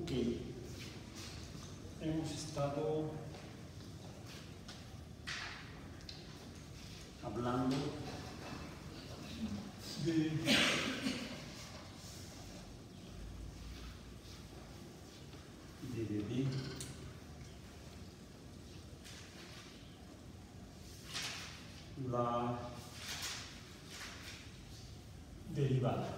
Ok, hemos estado hablando de bebé, la derivada.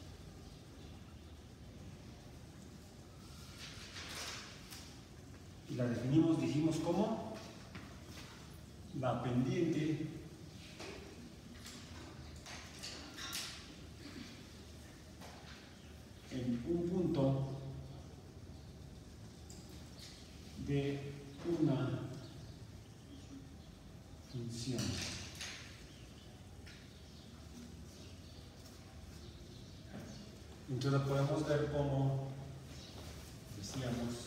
Y la definimos, dijimos como la pendiente en un punto de una función. Entonces podemos ver cómo decíamos,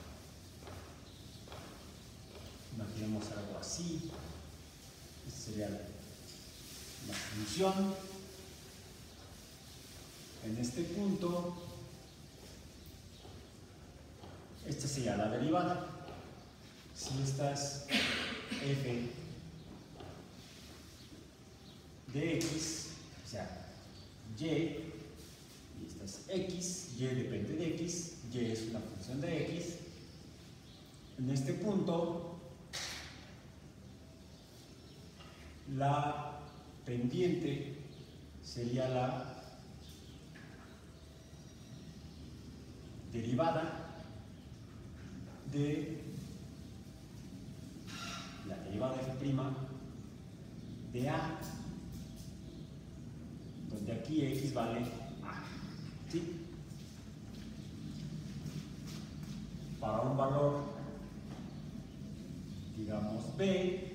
imaginemos algo así, esta sería la función. En este punto, esta sería la derivada. Si esta es f de x, o sea, y, y esta es x, y depende de x, y es una función de x. En este punto, la pendiente sería la derivada de la derivada de f' de a, donde aquí x vale a, ¿sí? Para un valor, digamos b,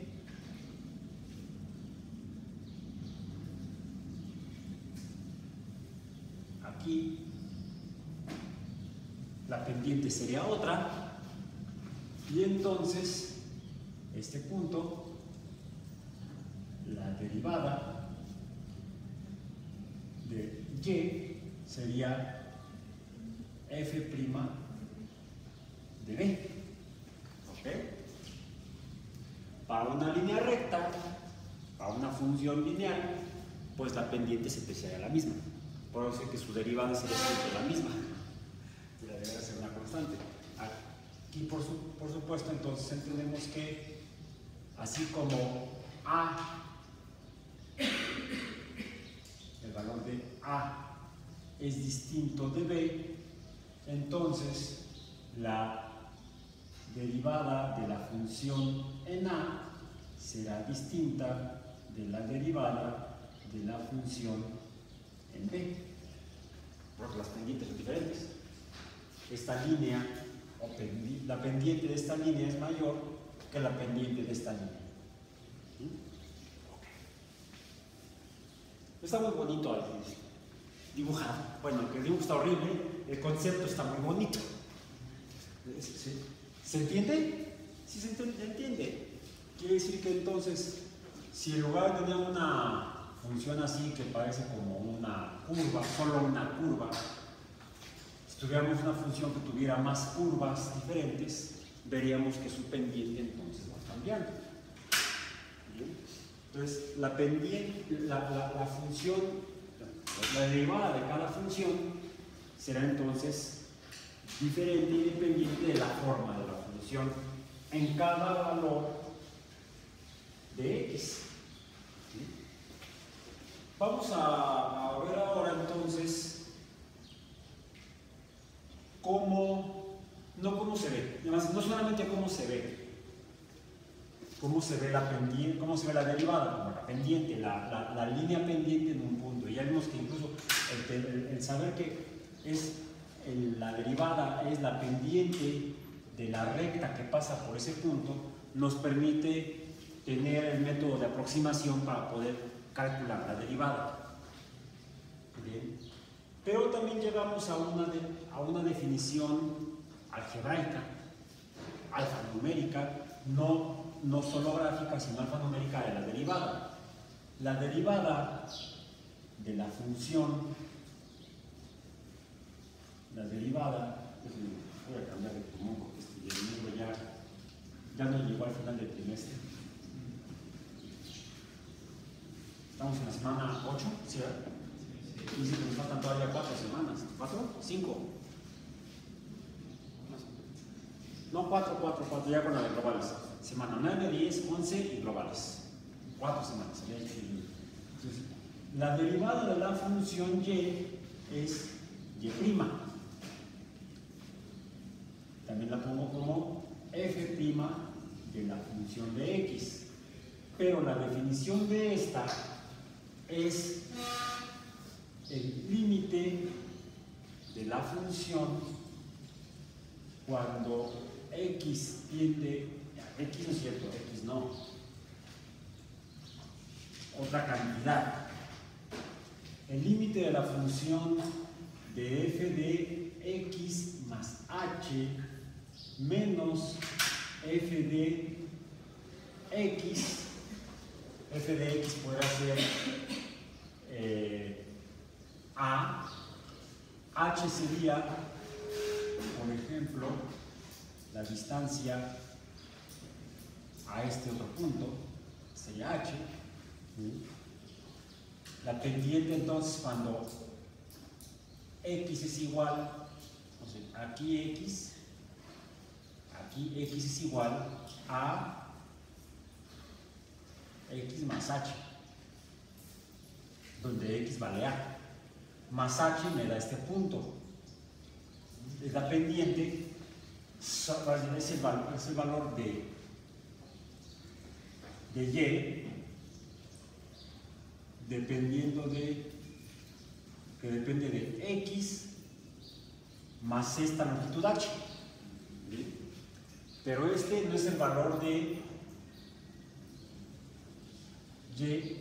aquí la pendiente sería otra, y entonces este punto, la derivada de y sería f' de b. ¿Ok? Para una línea recta, para una función lineal, pues la pendiente siempre sería la misma. Por eso es que su derivada sería siempre la misma. Y la derivada será una constante. Aquí, por supuesto, entonces entendemos que así como a, el valor de a es distinto de b, entonces la derivada de la función en a será distinta de la derivada de la función en b, porque las pendientes son diferentes. Esta línea, la pendiente de esta línea es mayor que la pendiente de esta línea. ¿Sí? Okay. Está muy bonito ahí dibujado. Bueno, que el dibujo está horrible, el concepto está muy bonito. ¿Se entiende? Sí, se entiende. Quiere decir que entonces, si en lugar de tener una función así que parece como una curva, solo una curva, si tuviéramos una función que tuviera más curvas diferentes, veríamos que su pendiente entonces va cambiando. ¿Bien? Entonces, la pendiente, la función, la derivada de cada función será entonces diferente y dependiente de la forma de la función en cada valor de x. ¿Sí? Vamos a ver ahora entonces cómo se ve, además no solamente cómo se ve la pendiente, cómo se ve la derivada, como la pendiente, la línea pendiente en un punto. Y ya vimos que incluso el saber que la derivada es la pendiente de la recta que pasa por ese punto, nos permite tener el método de aproximación para poder calcular la derivada. Bien. Pero también llegamos a una definición algebraica, alfanumérica, no solo gráfica, sino alfanumérica de la derivada. La derivada de la función, la derivada, voy a cambiar de pulmón porque el libro ya no llegó al final del trimestre. Estamos en la semana 8, ¿sí? Y dice que nos faltan todavía 4 semanas. ¿4? 5. No, 4, ya con la de globales. Semana 9, 10, 11 y globales. 4 semanas. Entonces, la derivada de la función y es y'. También la pongo como f' de la función de x. Pero la definición de esta es el límite de la función cuando x tiende, x no es cierto, x no, otra cantidad. El límite de la función de f de x más h menos f de x podrá ser a, h sería, por ejemplo, la distancia a este otro punto, sería h. La pendiente entonces cuando x es igual, aquí x es igual a x más h, donde x vale a, más h me da este punto. Es la pendiente, es el valor de y, dependiendo de, que depende de x más esta longitud h. ¿Sí? Pero este no es el valor de y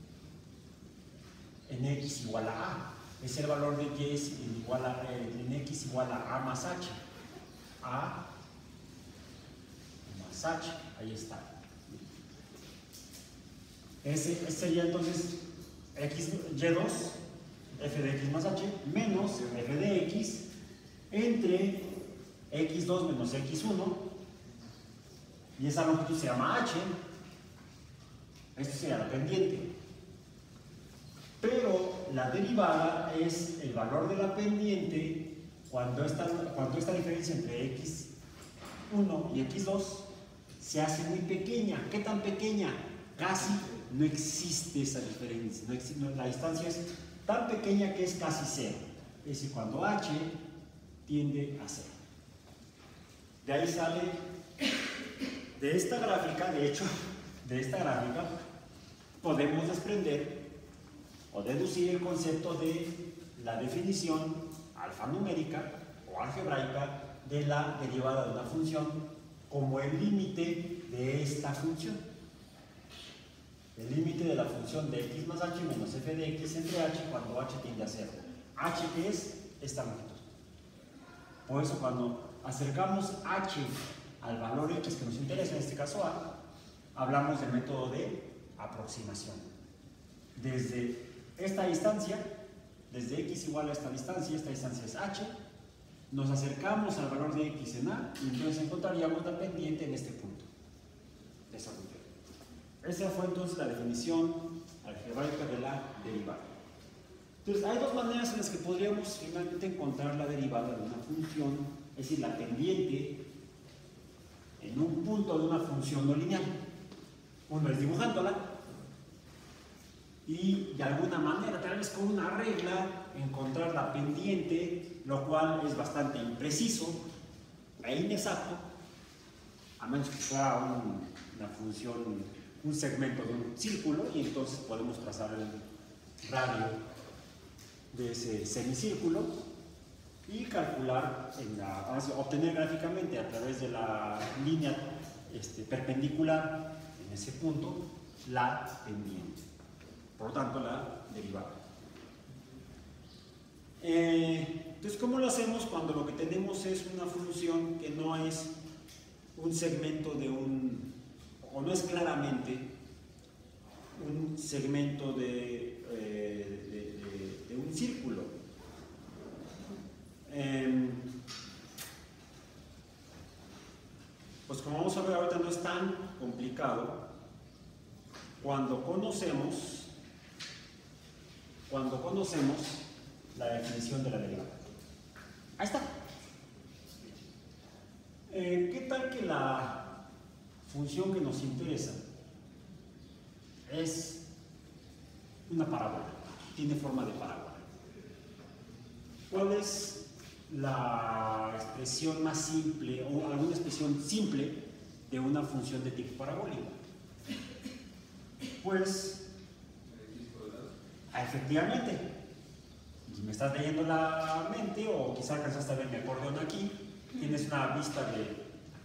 en x igual a a, es el valor de y en x igual a más h. A más h, ahí está. Ese sería entonces y2, f de x más h, menos f de x entre x2 menos x1, y esa longitud se llama h. Esto sería la pendiente. Pero la derivada es el valor de la pendiente cuando esta diferencia entre x1 y x2 se hace muy pequeña. ¿Qué tan pequeña? Casi no existe esa diferencia. La distancia es tan pequeña que es casi cero. Es decir, cuando h tiende a cero. De ahí sale, de esta gráfica, de hecho, de esta gráfica, podemos desprender o deducir el concepto de la definición alfanumérica o algebraica de la derivada de una función como el límite de esta función. El límite de la función de x más h menos f de x entre h cuando h tiende a cero. H es esta longitud. Por eso cuando acercamos h al valor x que nos interesa, en este caso a, hablamos del método de aproximación. Desde esta distancia, desde x igual a esta distancia es h, nos acercamos al valor de x en a y entonces encontraríamos la pendiente en este punto de esa función. Esa fue entonces la definición algebraica de la derivada. Entonces hay dos maneras en las que podríamos finalmente encontrar la derivada de una función, es decir, la pendiente en un punto de una función no lineal. Uno es dibujándola y de alguna manera, tal vez con una regla, encontrar la pendiente, lo cual es bastante impreciso e inexacto, a menos que sea una función, un segmento de un círculo, y entonces podemos trazar el radio de ese semicírculo y calcular, obtener gráficamente a través de la línea perpendicular en ese punto la pendiente. Por lo tanto, la derivada. Entonces, ¿cómo lo hacemos cuando lo que tenemos es una función que no es un segmento de o no es claramente un segmento de un círculo? como vamos a ver ahorita no es tan complicado cuando conocemos la definición de la derivada. Ahí está. ¿Qué tal que la función que nos interesa es una parábola? Tiene forma de parábola. ¿Cuál es la expresión más simple o alguna expresión simple de una función de tipo parabólico? Pues, efectivamente, si me estás leyendo la mente o quizá alcanzaste a ver mi acordeón aquí, tienes una vista de...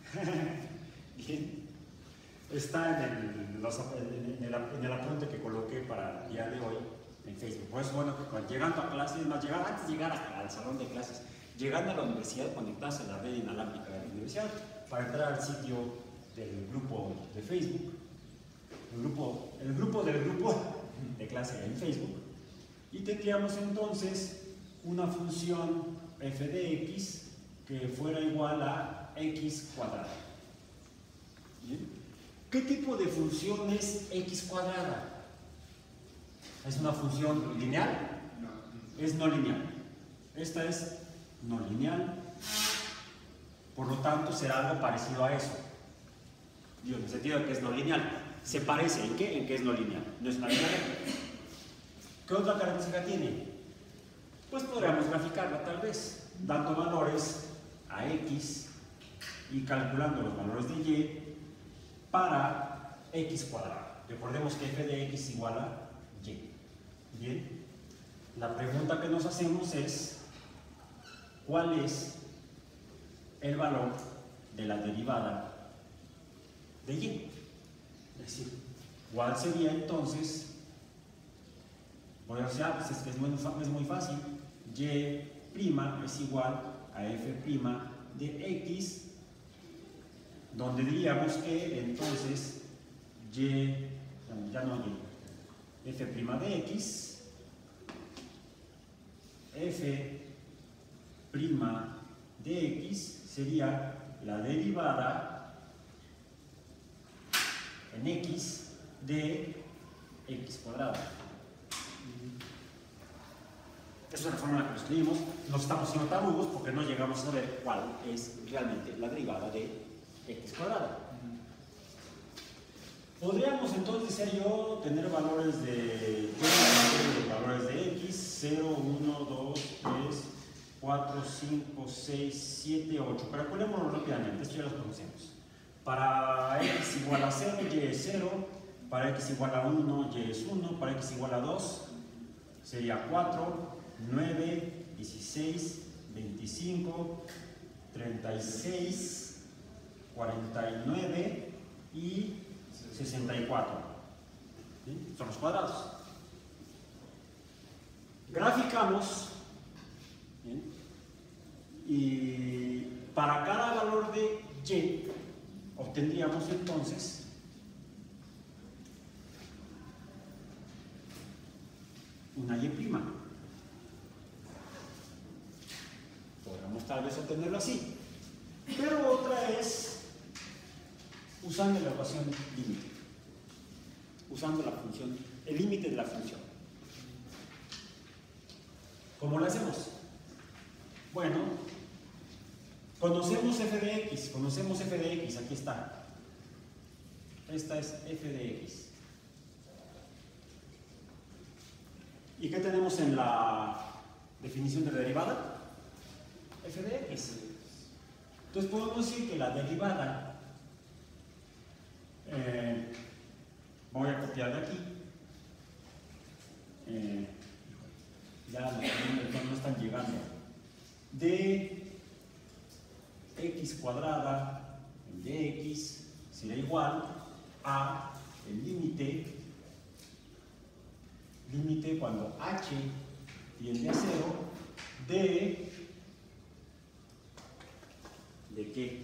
Bien. Está en el apunte que coloqué para el día de hoy en Facebook. Por eso, bueno, llegando a clases, antes de llegar al salón de clases, llegando a la universidad, conectarse a la red inalámbrica de la universidad para entrar al sitio del grupo de Facebook, el grupo del grupo de clase en Facebook, y tecleamos entonces una función f de x que fuera igual a x cuadrada. ¿Bien? ¿Qué tipo de función es x cuadrada? ¿Es una función lineal? Es no lineal. Esta es no lineal. Por lo tanto, será algo parecido a eso. Digo, en el sentido de que es no lineal. ¿Se parece en qué? En que es no lineal. No es una línea recta. ¿Qué otra característica tiene? Pues podríamos graficarla tal vez, dando valores a x y calculando los valores de y para x cuadrado. Recordemos que f de x igual a y. Bien, la pregunta que nos hacemos es ¿cuál es el valor de la derivada de y? Es decir, ¿cuál sería entonces? Bueno, o sea, pues es muy fácil. Y' es igual a f' de x, donde diríamos que entonces f' de x, f' de x sería la derivada en x de x cuadrado. Esa es la forma en la que lo escribimos. Nos estamos siendo tarudos porque no llegamos a saber cuál es realmente la derivada de x cuadrado. Podríamos entonces tener valores de x, 0, 1, 2, 3, 4, 5, 6, 7, 8. Calculémoslo rápidamente, esto ya lo conocemos. Para x igual a 0, y es 0. Para x igual a 1, y es 1. Para x igual a 2, sería 4, 9, 16, 25, 36, 49 y 64. ¿Sí? Son los cuadrados. Graficamos. ¿Bien? Y para cada valor de y obtendríamos entonces una y'. Podríamos tal vez obtenerlo así. Pero otra es usando la ecuación límite. Usando la función, el límite de la función. ¿Cómo lo hacemos? Bueno, conocemos f de x, aquí está. Esta es f de x. ¿Y qué tenemos en la definición de la derivada? F de x. Entonces podemos decir que la derivada, voy a copiar de aquí, ya no están llegando, de x cuadrada de x será igual a el límite cuando h tiende a 0 ¿de qué?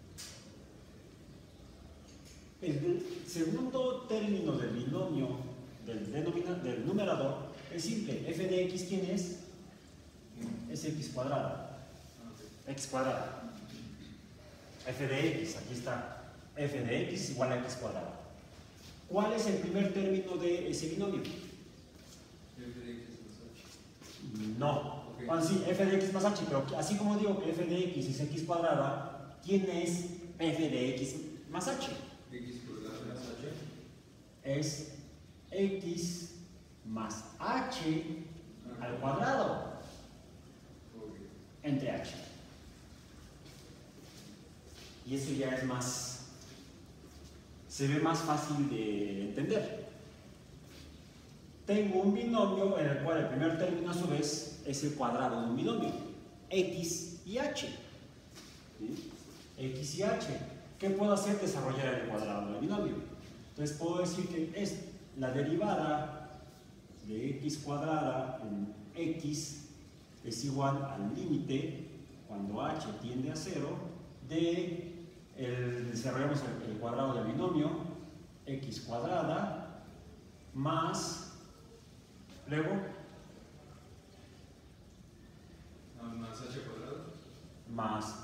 El segundo término del binomio del numerador es simple. F de x, ¿quién es? Es x cuadrada. X cuadrada. F de x, aquí está. f de x es igual a x cuadrada. ¿Cuál es el primer término de ese binomio? F de x más h. No. Okay. Bueno, sí, f de x más h, pero así como digo que f de x es x cuadrada, ¿quién es f de x más h? X cuadrada más h. Es x más h al cuadrado Okay. entre h. Y eso ya es más, se ve más fácil de entender. Tengo un binomio en el cual el primer término a su vez es el cuadrado de un binomio, x y h. ¿Sí? X y h. ¿Qué puedo hacer? Desarrollar el cuadrado del binomio. Entonces puedo decir que es la derivada de x cuadrada en x es igual al límite cuando h tiende a 0 de desarrollamos el cuadrado del binomio x cuadrada más luego Más h cuadrado. más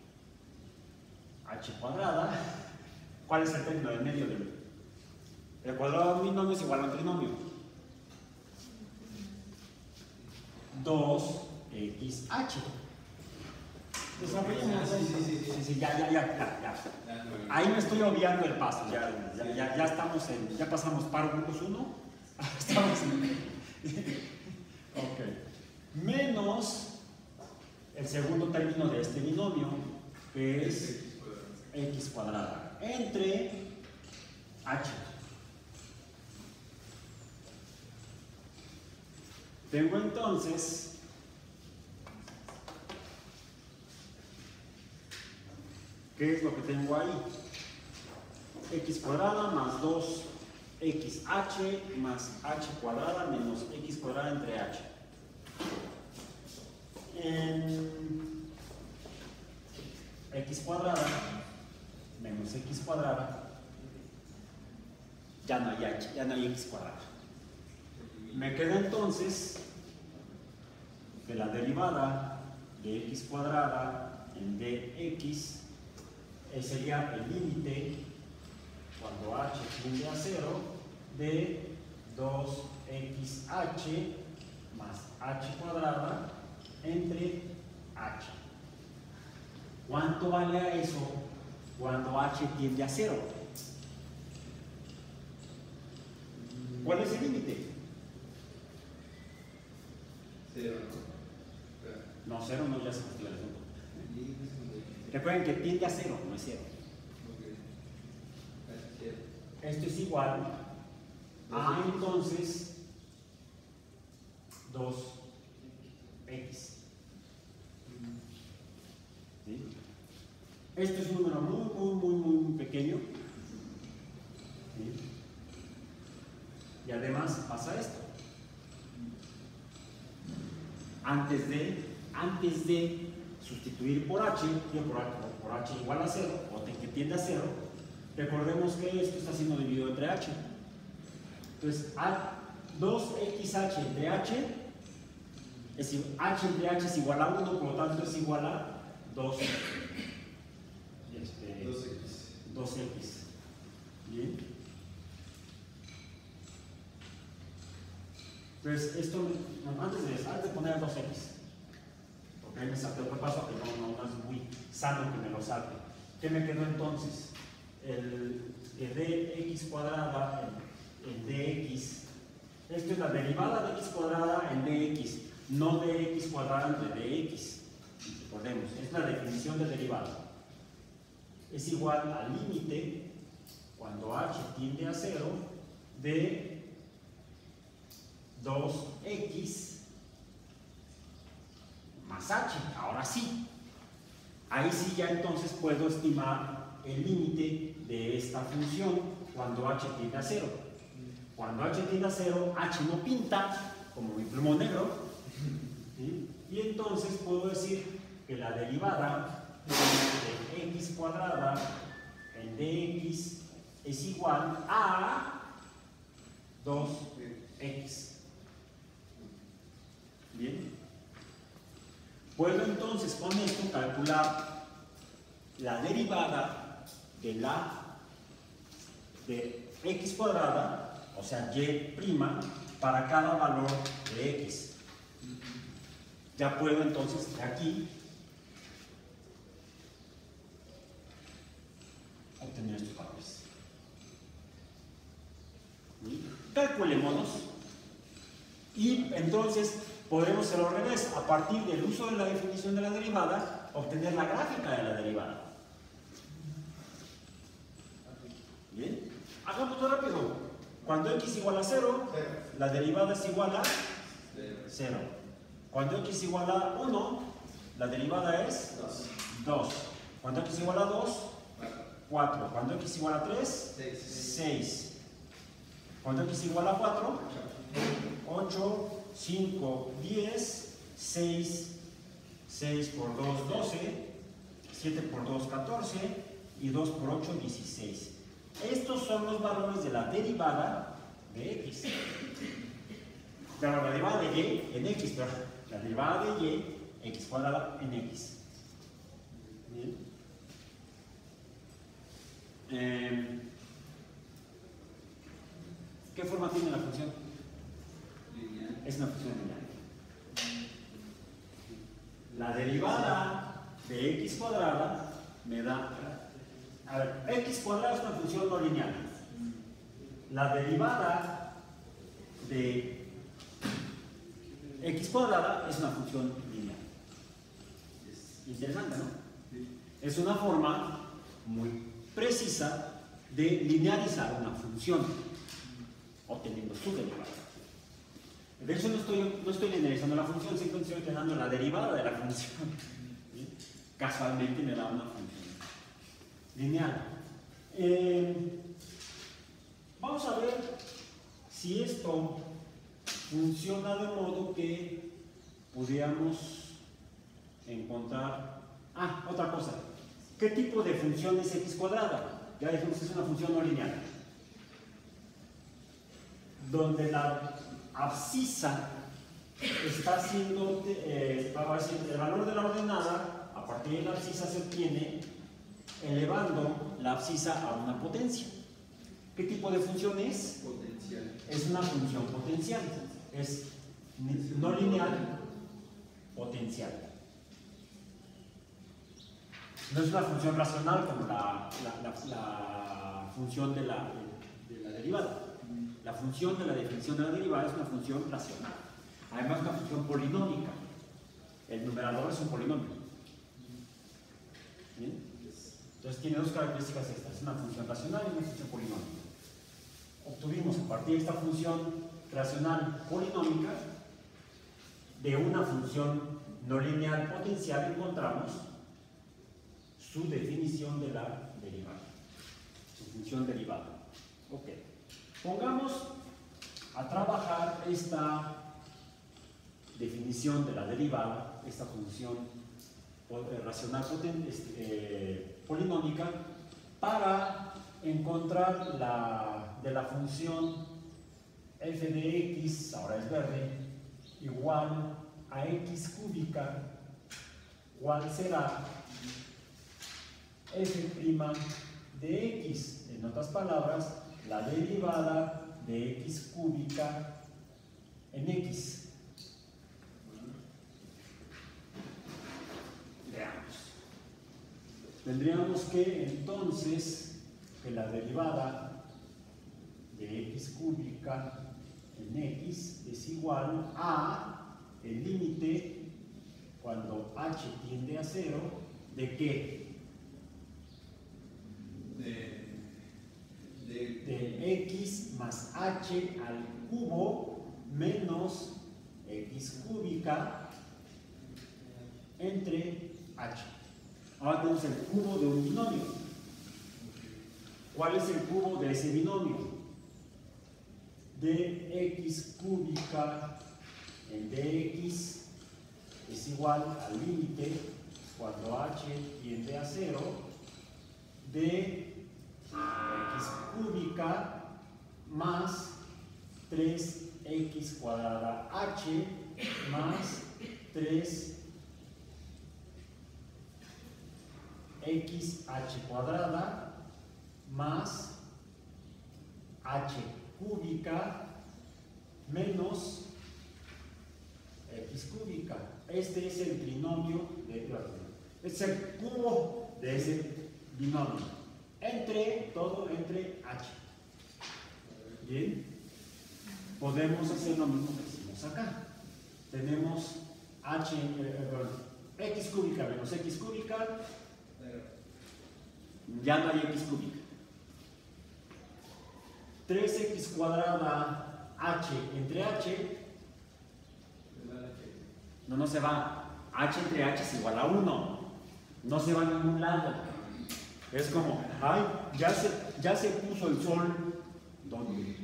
h cuadrada. ¿Cuál es el término del medio del cuadrado del binomio? Es igual a un trinomio. 2xh. Desarrollemos. Sí, ya. Ahí me estoy obviando el paso. Ya estamos en. Ya pasamos par grupos 1. Estamos en. Ok. Menos el segundo término de este binomio, que es x cuadrada entre h. Tengo entonces ¿qué es lo que tengo ahí? X cuadrada más 2xh más h cuadrada menos x cuadrada entre h. X cuadrada menos x cuadrada, ya no hay h, ya no hay x cuadrada. Me queda entonces que la derivada de x cuadrada en dx sería el límite cuando h tiende a 0 de 2xh más h cuadrada entre h. ¿Cuánto vale a eso cuando h tiende a 0? ¿Cuál es el límite? 0, ¿no? No, 0 no, ya se cumplió el asunto. Recuerden que tiende a 0, no es 0. Esto es igual a entonces 2x. ¿Sí? Este es un número muy pequeño. ¿Sí? Y además pasa esto. Antes de sustituir por h, por h igual a 0, o que tiende a 0, recordemos que esto está siendo dividido entre h. Entonces, 2xh entre h, h entre h es igual a 1, por lo tanto es igual a 2x. Bien. Entonces, esto, antes de poner 2x, porque ahí me salté otro paso que no es muy sano que me lo salte. ¿Qué me quedó entonces? Que dx cuadrada en dx, esto es la derivada de x cuadrada en dx, no dx cuadrada entre dx. Recordemos, es la definición de derivada. Es igual al límite cuando h tiende a 0 de 2x más h. Ahora sí, ahí sí ya entonces puedo estimar el límite de esta función cuando h tiende a 0. Cuando h tiende a 0, h no pinta, como mi plumón negro, ¿sí? Y entonces puedo decir que la derivada de x cuadrada en dx es igual a 2x. Bien. Puedo entonces con esto calcular la derivada de x cuadrada, o sea, y' para cada valor de x. Ya puedo entonces de aquí obtener estos valores. Calculémonos y entonces podremos hacerlo al revés. A partir del uso de la definición de la derivada, obtener la gráfica de la derivada. Bien, hagámoslo rápido. Cuando x igual a 0, la derivada es igual a 0. Cuando x igual a 1, la derivada es 2. Cuando x igual a 2, 4. Cuando x igual a 3, 6. Cuando x igual a 4, 8, 5, 10, 6, 6 por 2, 12, 7 por 2, 14 y 2 por 8, 16. Estos son los valores de la derivada de x. Claro, la derivada de y en x, pero la derivada de y, x cuadrada en x. Bien. ¿Qué forma tiene la función? Lineal. Es una función lineal. La derivada de x cuadrada me da... A ver, x cuadrada es una función no lineal. La derivada de x cuadrada es una función lineal. Es interesante, ¿no? Es una forma muy precisa de linearizar una función, obteniendo su derivada. De hecho, no estoy linearizando la función, simplemente estoy obteniendo la derivada de la función. ¿Sí? Casualmente me da una función lineal. Vamos a ver si esto funciona de modo que pudiéramos encontrar... Ah, otra cosa. ¿Qué tipo de función es x cuadrada? Ya dijimos que es una función no lineal. Donde la abscisa está haciendo, el valor de la ordenada, a partir de la abscisa se obtiene elevando la abscisa a una potencia. ¿Qué tipo de función es? Potencial. Es una función potencial. Es no lineal, potencial. No es una función racional como la función de la derivada. La función de la definición de la derivada es una función racional. Además, es una función polinómica. El numerador es un polinomio. ¿Bien? Entonces tiene dos características estas. Es una función racional y una función polinómica. Obtuvimos a partir de esta función racional polinómica, de una función no lineal potencial, encontramos su definición de la derivada. Su función derivada. Ok. Pongamos a trabajar esta definición de la derivada, esta función racional polinómica, para encontrar de la función f de x, ahora es verde, igual a x cúbica, ¿cuál será f' de x? En otras palabras, la derivada de x cúbica en x. Veamos. Tendríamos que entonces que la derivada de x cúbica en x es igual a el límite cuando h tiende a 0 de ¿qué? De x más h al cubo menos x cúbica entre h. Ahora tenemos el cubo de un binomio. ¿Cuál es el cubo de ese binomio? De x cúbica en dx es igual al límite cuando h tiende a 0 de x cúbica más 3x cuadrada h más 3xh cuadrada más h cúbica menos x cúbica. Este es el trinomio es el cubo de ese binomio. Todo entre h. Bien. Podemos hacer lo mismo que hicimos acá. Tenemos x cúbica menos x cúbica. Ya no hay x cúbica. 3x cuadrada h entre h. No se va. H entre h es igual a 1. No se va a ningún lado. Es como, ay, ya se puso el sol. ¿Dónde?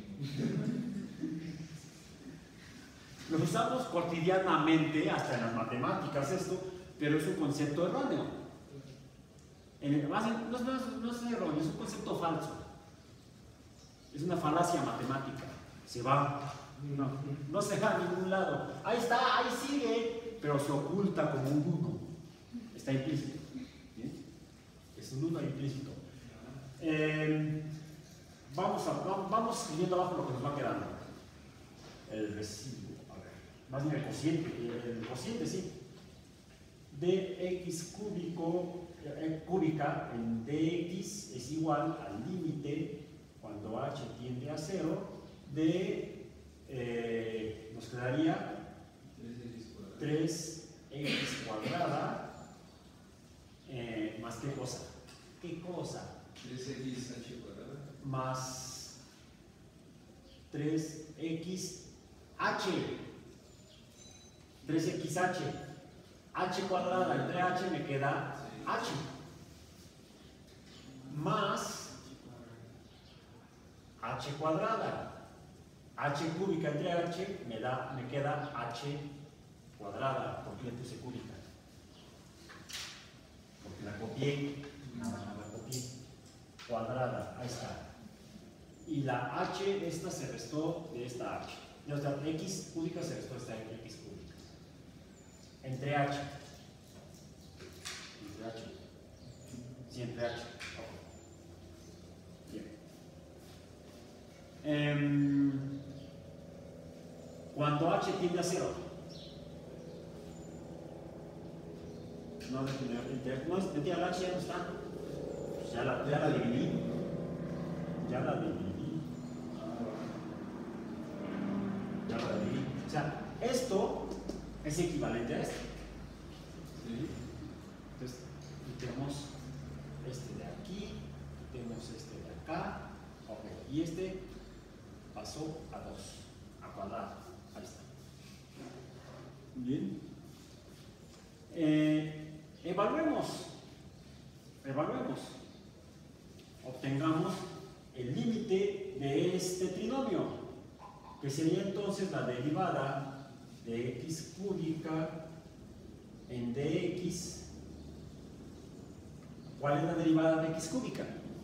Lo usamos cotidianamente, hasta en las matemáticas esto, pero es un concepto erróneo. No es erróneo, es un concepto falso. Es una falacia matemática. Se va. No se va a ningún lado. Ahí está, ahí sigue, pero se oculta como un 1. Está implícito. ¿Bien? Es un 1 implícito. Vamos escribiendo abajo lo que nos va quedando. El residuo. A ver. Más bien el cociente. El cociente, sí. Dx cúbica en dx es igual al límite cuando h tiende a 0 de nos quedaría 3x cuadrada más qué cosa. ¿Qué cosa? 3xh cuadrada más 3xh 3xh h cuadrada entre h me queda h más h cuadrada h cúbica entre h me queda h cuadrada. ¿Por qué le puse cúbica? Porque la copié, nada más la copié. Cuadrada, ahí está. Y la h esta se restó de esta h. Ya está, x cúbica se restó de esta x cúbica. Entre h. Entre h. Sí, entre h. Okay. Bien. Cuando h tiende a 0. No, mentira, la h ya no está. Pues ya la dividí. Ya la dividí. O sea, esto es equivalente a esto. sí. Entonces, tenemos este de aquí, tenemos este de acá. Ok, y este pasó a 2, a cuadrado. Ahí está. Bien. Evaluemos. Obtengamos el límite de este trinomio, que sería entonces la derivada de x cúbica en dx. ¿Cuál es la derivada de x cúbica?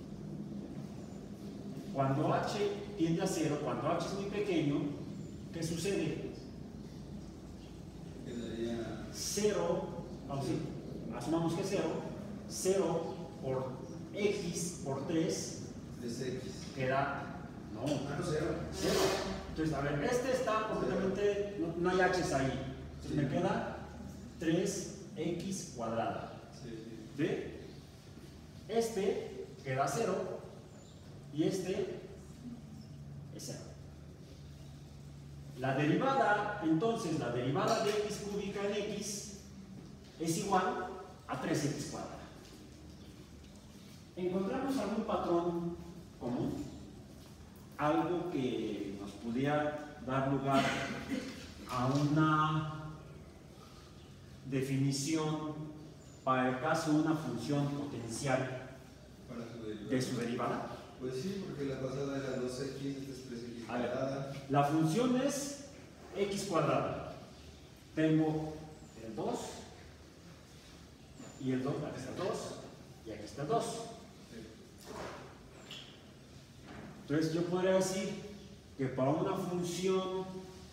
Cuando h tiende a 0, cuando h es muy pequeño, ¿qué sucede? Quedaría 0, asumamos que es 0 por x por 3 3x. queda, no, 0. 0. Entonces, a ver, este está completamente, no hay h's ahí. Entonces me queda 3x cuadrada. ¿Ve? Este queda 0 y este es 0. La derivada, entonces, la derivada de x cúbica en x es igual a 3x cuadrada. ¿Encontramos algún patrón común? Algo que nos pudiera dar lugar a una definición para el caso de una función potencial Para su derivada. de su derivada? Pues sí, porque la pasada era 2x, esta es 3x A ver, cuadrada. la función es x cuadrada. Tengo el 2 y el 2, aquí está el 2 y aquí está el 2. Entonces yo podría decir que para una función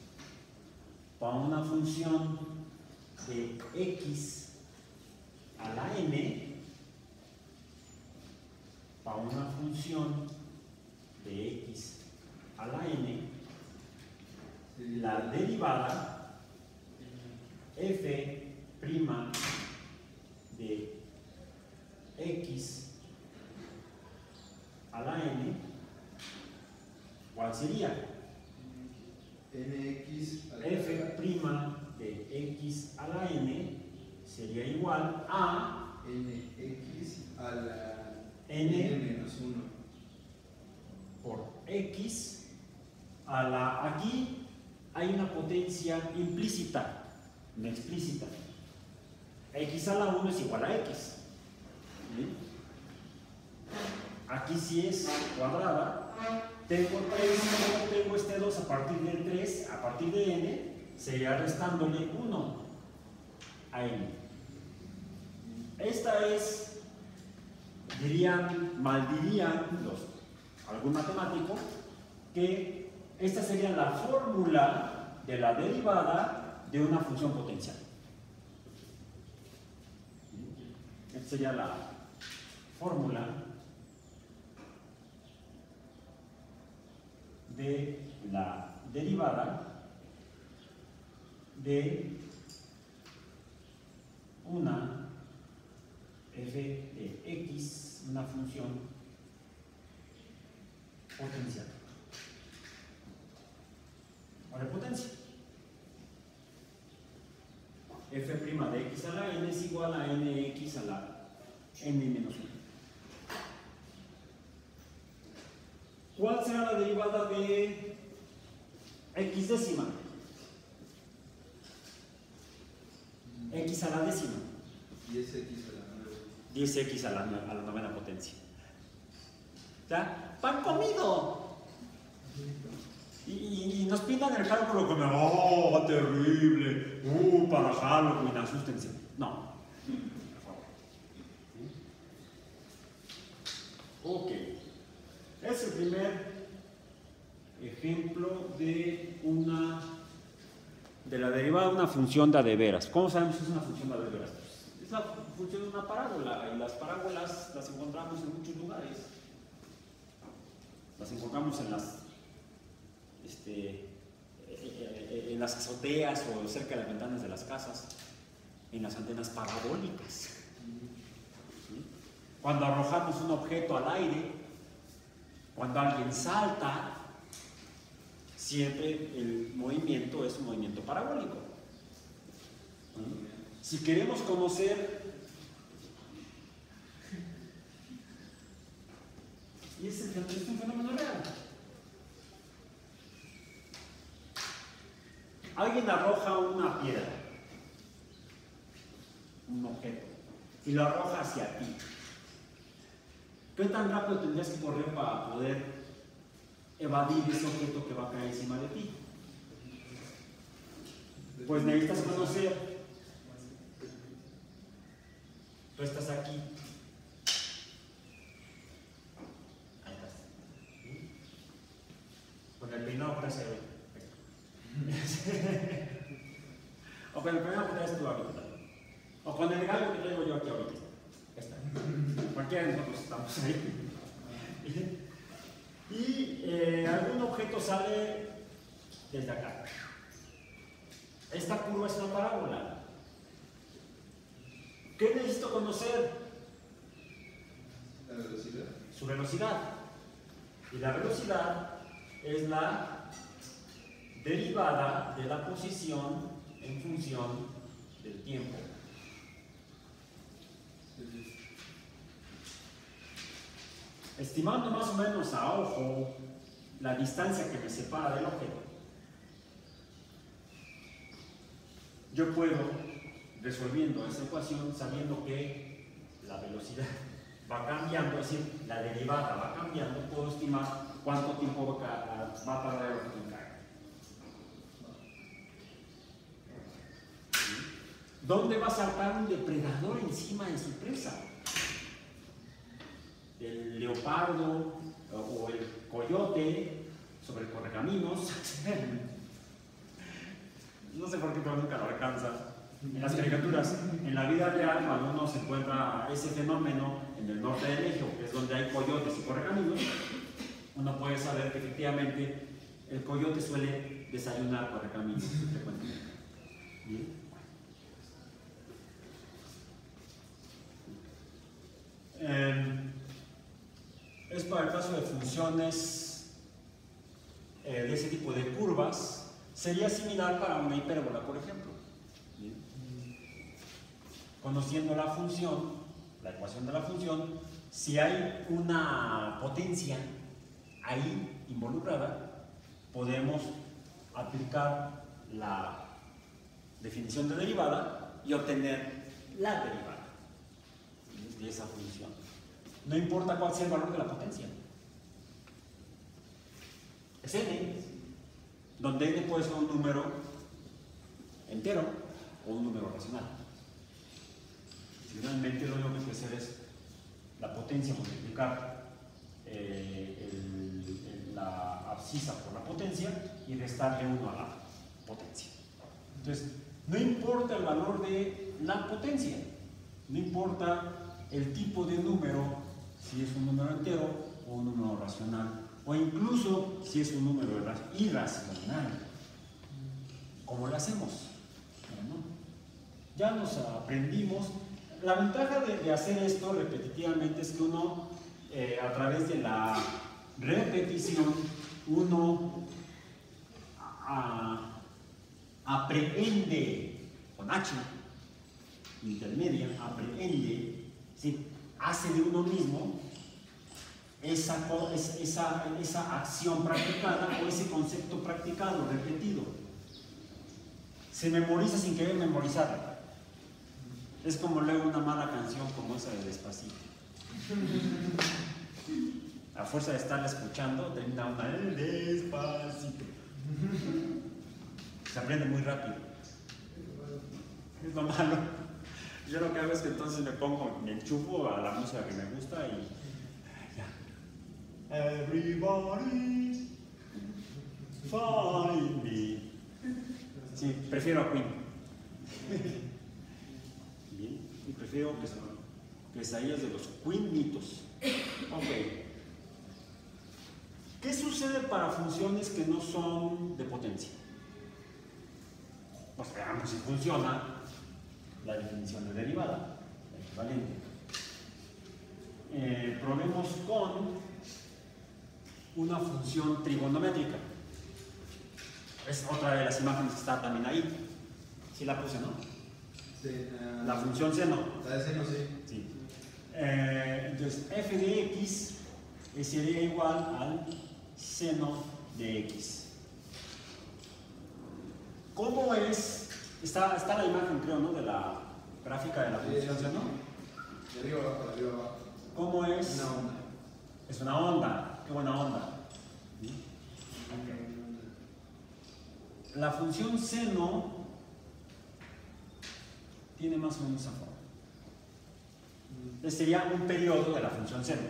de x a la n, para una función función de x a la n, la derivada f' de x a la n, ¿cuál sería? nx a la f' de x a la n sería igual a nx a la n menos 1 por x a la... Aquí hay una potencia implícita, no explícita. X a la 1 es igual a x. ¿Sí? Aquí sí es cuadrada. Tengo 3, tengo este 2 a partir del 3, a partir de n, sería restándole 1 a n. Esta es, maldirían algún matemático, que esta sería la fórmula de la derivada de una función potencial. Esta sería la fórmula de la derivada de una f de x, una función potencial o de potencia. F' de x a la n es igual a nx a la n menos 1. ¿Cuál será la derivada de x décima? X a la décima. 10x a la 9. 10x a la novena potencia. ¿Ya? ¡Pan comido! Y nos pintan el cálculo como, ¡oh, terrible! Para Halloween, asústense. No. Ok. Es el primer ejemplo de la derivada de una función de a de veras. ¿Cómo sabemos que es una función de a de veras? Es la función de una parábola, y las parábolas las encontramos en muchos lugares. Las encontramos en las azoteas o cerca de las ventanas de las casas, en las antenas parabólicas. ¿Sí? Cuando arrojamos un objeto al aire, cuando alguien salta, siempre el movimiento es un movimiento parabólico. Si queremos conocer, y es un fenómeno real. Alguien arroja una piedra, un objeto, y lo arroja hacia ti. ¿Qué tan rápido tendrías que correr para poder evadir ese objeto que va a caer encima de ti? Pues necesitas conocer. Tú estás aquí. Ahí estás. Con el peinado por ese. O con el peinado que traes tú ahorita. O con el gallo que traigo yo aquí ahorita. Está. Cualquiera de nosotros estamos ahí. Y algún objeto sale desde acá. Esta curva es una parábola. ¿Qué necesito conocer? La velocidad. Su velocidad. Y la velocidad es la derivada de la posición en función del tiempo. Estimando más o menos a ojo la distancia que me separa del objeto, yo puedo, resolviendo esa ecuación, sabiendo que la velocidad va cambiando, es decir, la derivada va cambiando, puedo estimar cuánto tiempo va a tardar el objeto en caer. ¿Dónde va a saltar un depredador encima de su presa? El leopardo o el coyote sobre el correcaminos. No sé por qué, pero nunca lo alcanza. En las caricaturas, en la vida real, cuando uno se encuentra ese fenómeno en el norte de México, que es donde hay coyotes y correcaminos, uno puede saber que efectivamente el coyote suele desayunar correcaminos frecuentemente. ¿Bien? Es para el caso de funciones de ese tipo de curvas, sería similar para una hipérbola, por ejemplo. ¿Bien? Conociendo la función, la ecuación de la función, si hay una potencia ahí involucrada, podemos aplicar la definición de derivada y obtener la derivada de esa función. No importa cuál sea el valor de la potencia. Es n, donde n puede ser un número entero o un número racional. Finalmente lo único que hay que hacer es la potencia multiplicar la abscisa por la potencia y restarle 1 a la potencia. Entonces, no importa el valor de la potencia, no importa el tipo de número, si es un número entero o un número racional, o incluso si es un número irracional. ¿Cómo lo hacemos? Bueno, ya nos aprendimos. La ventaja de hacer esto repetitivamente es que uno, a través de la repetición, uno aprehende, con H intermedia, aprehende, ¿sí? Hace de uno mismo esa acción practicada o ese concepto practicado, repetido. Se memoriza sin querer memorizarla. Es como leer una mala canción como esa de Despacito. A fuerza de estarla escuchando, termina una Despacito. Se aprende muy rápido. Es lo malo. Yo lo que hago es que entonces me enchufo a la música que me gusta y ya. Everybody find me. Sí, prefiero a Queen. Bien, y prefiero pesadillas de los Queenitos. Ok. ¿Qué sucede para funciones que no son de potencia? Pues veamos si funciona la definición de derivada, la equivalente. Probemos con una función trigonométrica. Es otra de las imágenes que está también ahí. ¿Sí la puse, no? Sí. La función seno. La de seno, sí. Sí. Entonces, f de x sería igual al seno de x. ¿Cómo es? Está la imagen, creo, ¿no? De la gráfica de la función seno. De arriba abajo, de arriba abajo. ¿Cómo es? Una onda. Es una onda. Qué buena onda. La función seno tiene más o menos esa forma. Este sería un periodo de la función seno.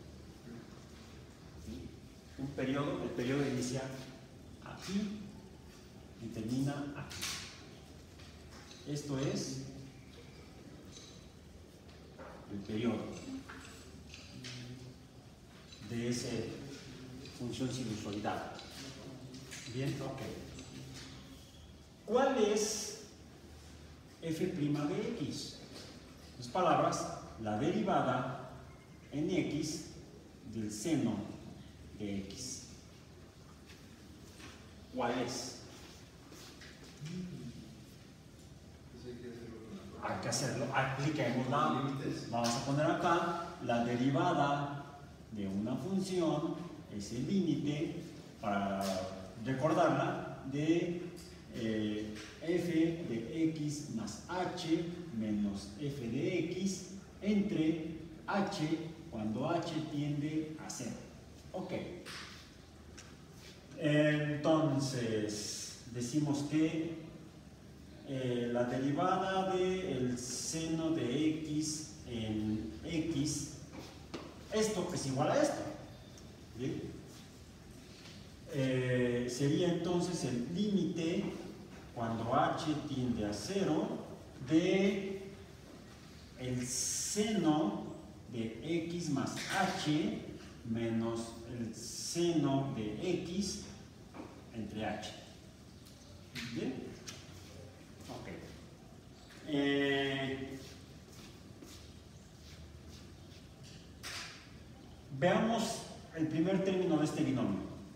¿Sí? Un periodo, el periodo inicia aquí y termina aquí. Esto es el periodo de esa función sinusoidal. Bien, ok. ¿Cuál es f' de x? En otras palabras, la derivada en x del seno de x. ¿Cuál es? Hay que hacerlo, apliquémosla. Vamos a poner acá la derivada de una función, es el límite, para recordarla, de f de x más h menos f de x entre h cuando h tiende a 0. Ok. Entonces, decimos que la derivada del seno de x en x, esto es igual a esto. ¿Bien? Sería entonces el límite cuando h tiende a 0 de el seno de x más h menos el seno de x entre h. ¿Bien? Ok. Veamos el primer término de este binomio.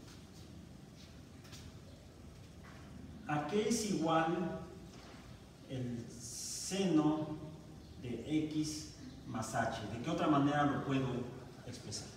¿A qué es igual el seno de x más h? ¿De qué otra manera lo puedo expresar?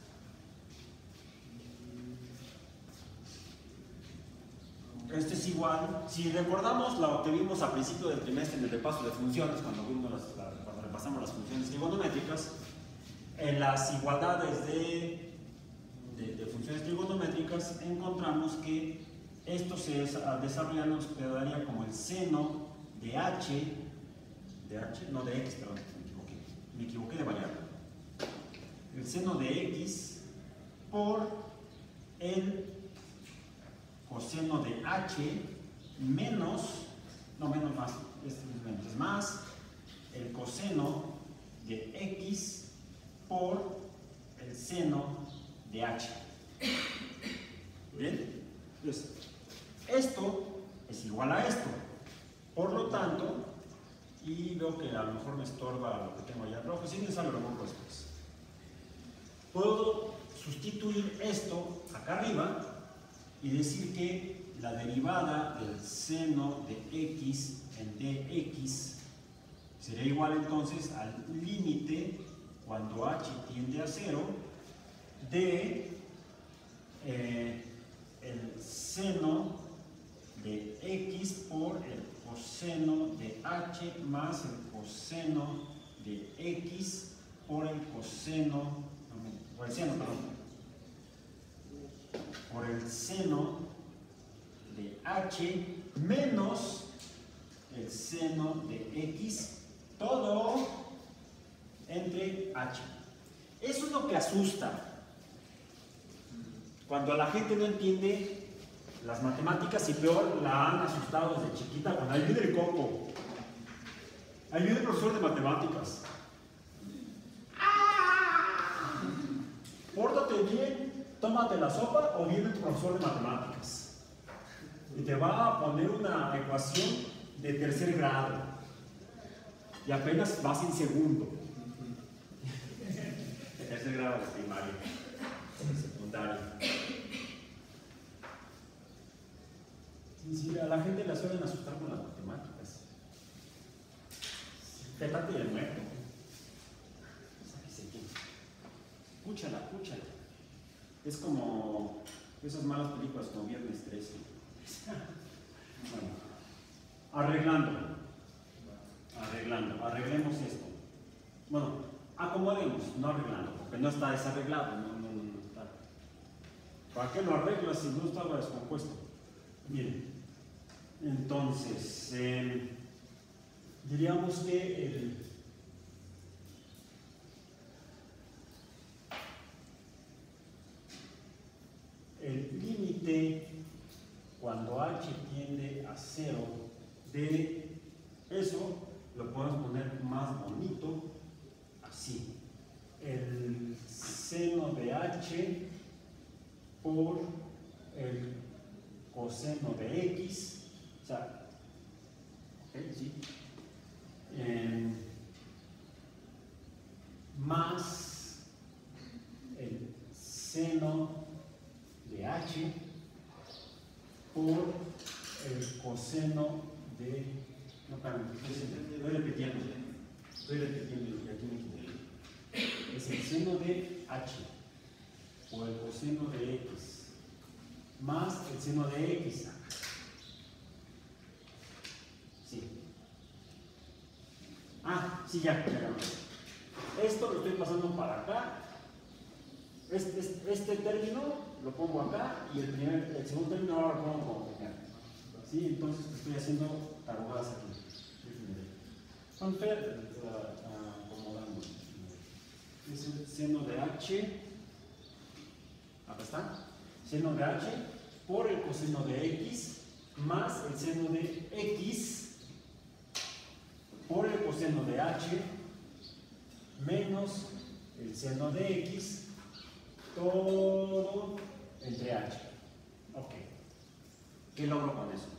Esto es igual, si recordamos lo que vimos al principio del trimestre en el repaso de funciones, cuando repasamos las funciones trigonométricas, en las igualdades de funciones trigonométricas encontramos que esto se desarrolla, nos quedaría como el seno de h, no de x, perdón, me equivoqué de variable. El seno de x por el coseno de h menos, no menos más, es más, el coseno de x por el seno de h. ¿Bien? Entonces, esto es igual a esto. Por lo tanto, y veo que a lo mejor me estorba lo que tengo allá rojo, si necesario lo pongo después. Puedo sustituir esto acá arriba y decir que la derivada del seno de x en dx sería igual entonces al límite cuando h tiende a 0 de el seno de x por el coseno de h más el coseno de x por el coseno, por el seno, perdón, por el seno de h menos el seno de x, todo entre h. Eso es lo que asusta cuando la gente no entiende las matemáticas, y peor la han asustado desde chiquita cuando ahí viene el coco, ahí viene el profesor de matemáticas. ¡Ah! Pórtate bien, tómate la sopa o viene tu profesor de matemáticas y te va a poner una ecuación de tercer grado y apenas vas en segundo. De tercer grado de primaria, secundaria. Sí, a la gente la suelen asustar con las matemáticas. Pétate del muerto. Púchala. Es como esas malas películas como Viernes 13. Bueno, arreglemos esto. Bueno, acomodemos, no arreglando, porque no está desarreglado, no está. ¿Para qué lo arreglas si no estaba descompuesto? Bien, entonces, diríamos que el límite cuando h tiende a 0 de eso lo podemos poner más bonito así: el seno de h por el coseno de x, o sea, okay, ¿sí? Más el seno de h por el coseno de... No, perdón, estoy repitiendo y aquí me equivoqué. Es el seno de h por el coseno de x más el seno de x. Sí. Sí, ya. Esto lo estoy pasando para acá. Este término lo pongo acá y el segundo término ahora lo pongo como primero. ¿Sí? Entonces estoy haciendo tarugadas aquí. Entonces, acomodando. Es el seno de h. Acá está. Seno de h por el coseno de x más el seno de x por el coseno de h menos el seno de x, todo entre h. Ok. ¿Qué logro con eso?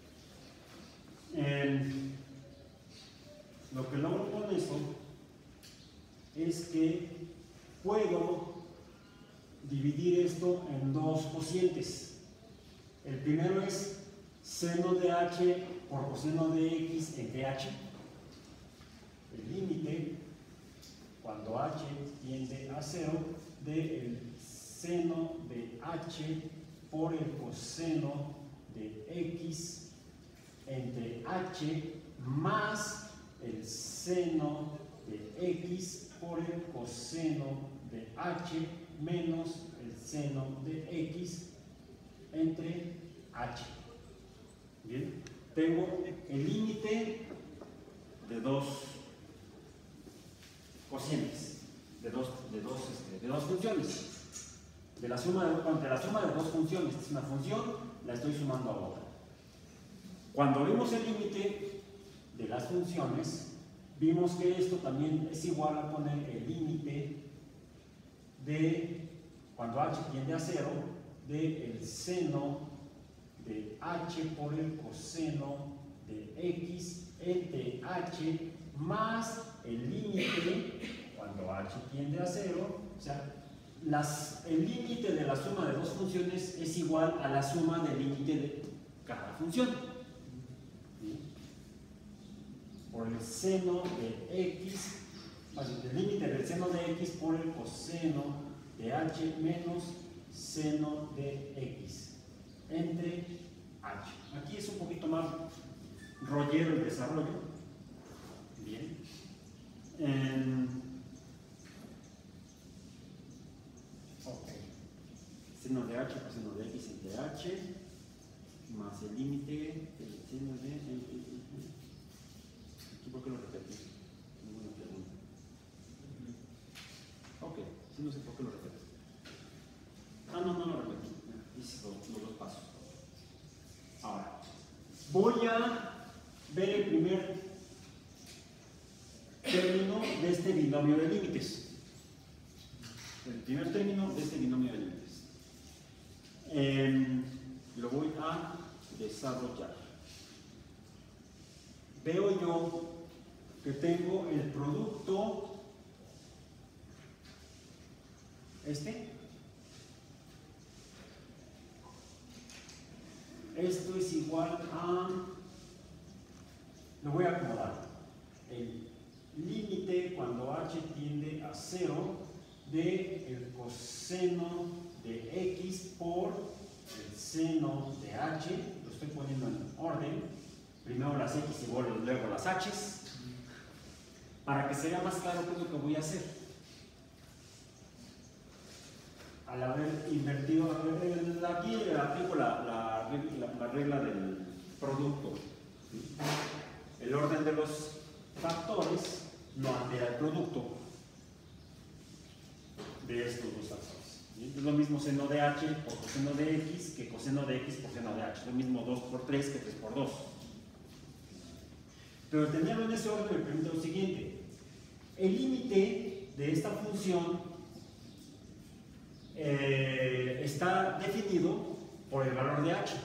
Lo que logro con eso es que puedo dividir esto en dos cocientes. El primero es seno de h por coseno de x entre h. El límite, cuando h tiende a 0, del seno de h por el coseno de x entre h más el seno de x por el coseno de h menos el seno de x entre h. Bien, tengo el límite de dos cocientes, de dos funciones. Entre la suma de dos funciones. Esta es una función, la estoy sumando a otra. Cuando vimos el límite de las funciones, vimos que esto también es igual a poner el límite de, cuando h tiende a 0, del seno de h por el coseno de x entre h más el límite, cuando h tiende a 0, o sea, el límite de la suma de dos funciones es igual a la suma del límite de cada función. ¿Sí? Por el seno de x, el límite del seno de x por el coseno de h menos seno de x entre h. Aquí es un poquito más rollero el desarrollo. Bien. Ok. Seno de h por seno de x entre h más el límite del seno de... Aquí, ¿por qué lo repetí? Ninguna pregunta. Ok, sí, no sé por qué lo repetí. No lo repetí. Hice los dos pasos. Ahora, voy a ver el primer término de este binomio de límites. El primer término de este binomio de límites. Lo voy a desarrollar. Veo yo que tengo el producto esto es igual a, lo voy a acomodar, el límite cuando h tiende a 0 de el coseno de x por el seno de h, lo estoy poniendo en orden, primero las x y luego las h's, para que sea más claro qué es lo que voy a hacer. Al haber invertido, aquí aplico la regla del producto. El orden de los factores no altera el producto de estos dos factores. Es lo mismo seno de h por coseno de x que coseno de x por seno de h. Es lo mismo 2 por 3 que 3 por 2. Pero tenerlo en ese orden me permite lo siguiente. El límite de esta función está definido por el valor de h.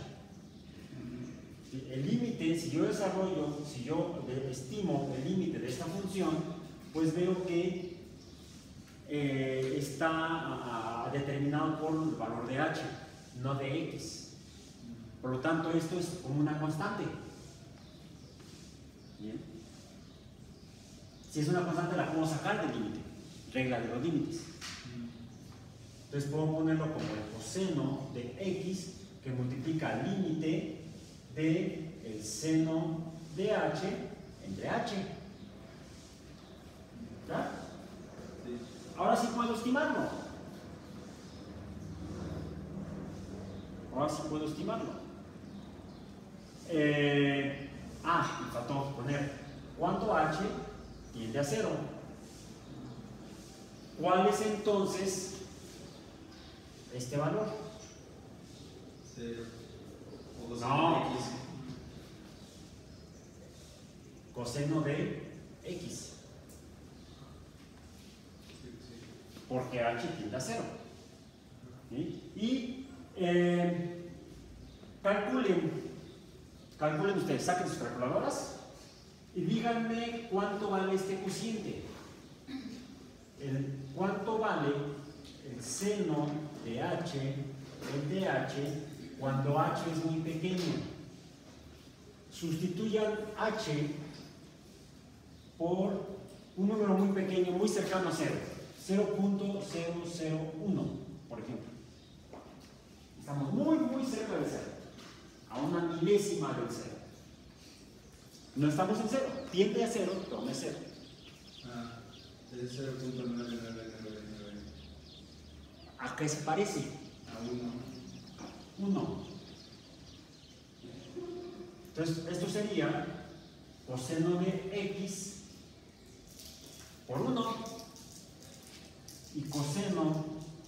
El límite, si yo estimo el límite de esta función, pues veo que está determinado por el valor de h, no de x. Por lo tanto, esto es como una constante. Bien. Si es una constante, la puedo sacar del límite, regla de los límites. Entonces puedo ponerlo como el coseno de x que multiplica el límite de el seno de h entre h. ¿Ya? Sí. Ahora sí puedo estimarlo. Me faltó poner cuánto h tiende a 0. ¿Cuál es entonces este valor? 0. No. Coseno de X. Porque H tiende a 0. ¿Sí? Y calculen ustedes, saquen sus calculadoras y díganme cuánto vale este cociente. ¿Cuánto vale el seno de H, el de H, cuando H es muy pequeño? Sustituyan H por un número muy pequeño, muy cercano a 0. 0.001, por ejemplo. Estamos muy cerca del 0, a una milésima del 0. No estamos en 0, tiende a 0, pero no es 0. Ah, es 0.9999. ¿A qué se parece? A 1. 1. Entonces, esto sería coseno de X por 1 y coseno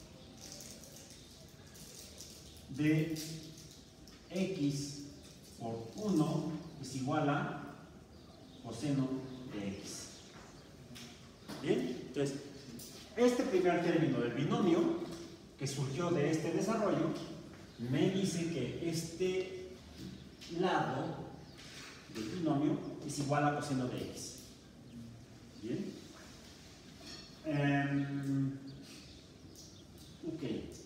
de X por 1 es igual a coseno de X. Bien, entonces, este primer término del binomio que surgió de este desarrollo me dice que este lado del binomio es igual a coseno de X. Bien. Ok.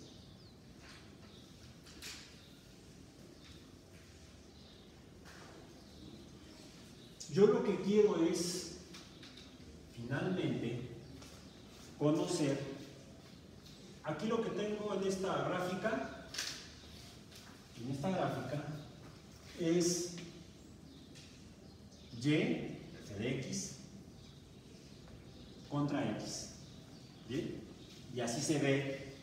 Yo lo que quiero es, finalmente, conocer, aquí lo que tengo en esta gráfica, es y de X contra X. ¿Bien? Y así se ve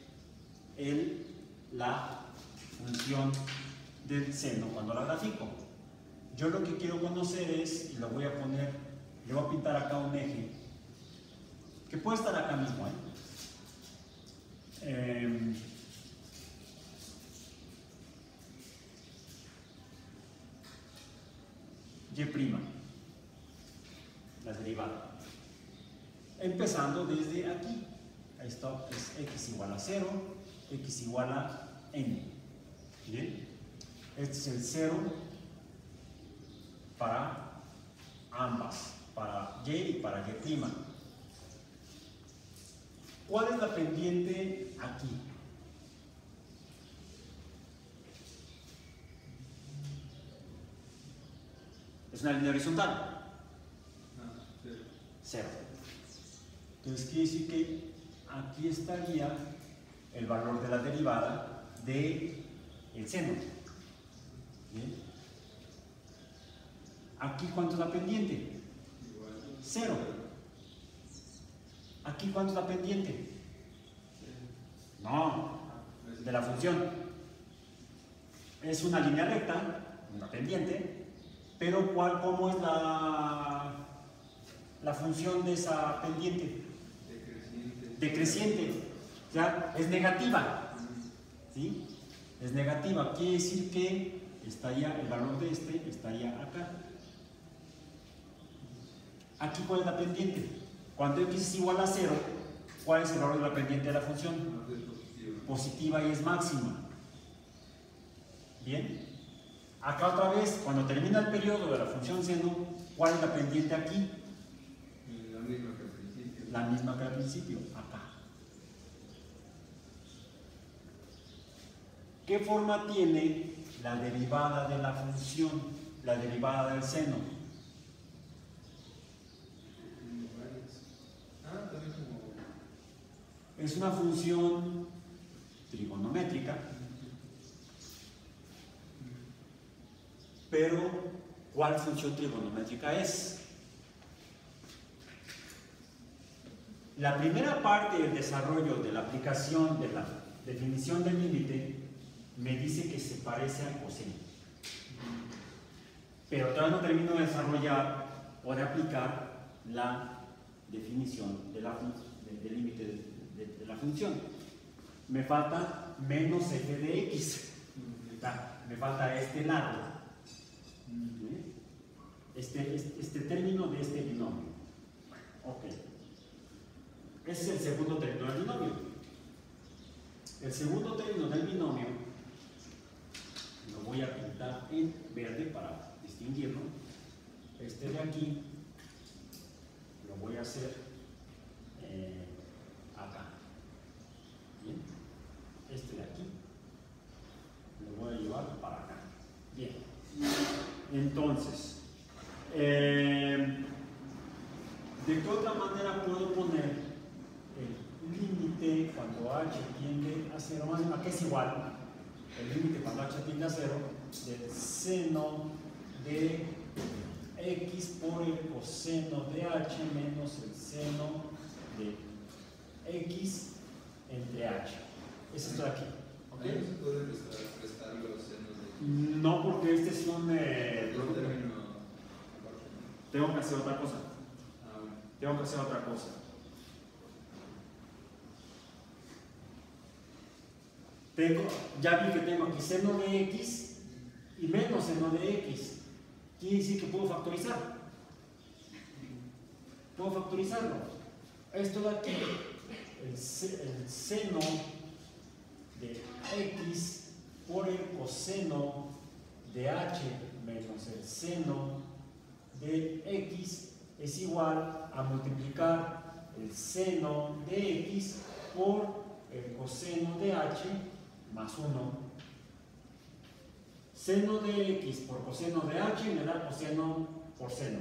la función del seno cuando la grafico. Yo lo que quiero conocer es, y lo voy a poner, le voy a pintar acá un eje, que puede estar acá mismo, Y', la derivada. Empezando desde aquí. Esto es X igual a 0, X igual a N. ¿Bien? Este es el 0 para ambas, para Y y para Y'. ¿Cuál es la pendiente aquí? Es una línea horizontal. 0. Entonces quiere decir que aquí estaría el valor de la derivada del seno. ¿Bien? Aquí, ¿cuánto es la pendiente? 0. Aquí, ¿cuánto es la pendiente? No, de la función. Es una línea recta, una pendiente, pero ¿cómo es la función de esa pendiente? Decreciente. O sea, es negativa. ¿Sí? Es negativa. Quiere decir que estaría, el valor de este estaría acá. Aquí, ¿cuál es la pendiente? Cuando X es igual a 0, ¿cuál es el valor de la pendiente de la función? Positiva y es máxima. Bien. Acá otra vez, cuando termina el periodo de la función seno, ¿cuál es la pendiente aquí? La misma que al principio. La misma que al principio, acá. ¿Qué forma tiene la derivada de la función, la derivada del seno? Es una función trigonométrica, pero ¿cuál función trigonométrica es? La primera parte del desarrollo de la aplicación de la definición del límite me dice que se parece al coseno, pero todavía no termino de desarrollar o de aplicar la definición del límite de la función. Me falta menos f de x, me falta este lado, este término de este binomio. Ok. Ese es el segundo término del binomio. El segundo término del binomio lo voy a pintar en verde para distinguirlo. Este de aquí lo voy a hacer acá. Bien. Este de aquí lo voy a llevar para acá. Bien. Entonces, ¿de qué otra manera puedo poner el límite cuando h tiende a 0? Más bien, ¿a qué es igual? El límite cuando h tiende a 0 del seno de x por el coseno de h menos el seno de x entre h. Es esto de aquí. ¿Okay? ¿No se puede prestar los senos de x? No, porque este es un término. Tengo que hacer otra cosa. Ah, bueno. Tengo que hacer otra cosa. Ya vi que tengo aquí seno de x y menos seno de x. Quiere decir que puedo factorizar. Puedo factorizarlo. Esto de aquí, el seno de x por el coseno de h menos el seno de x es igual a multiplicar el seno de x por el coseno de h más 1. Seno de x por coseno de h me da coseno por seno.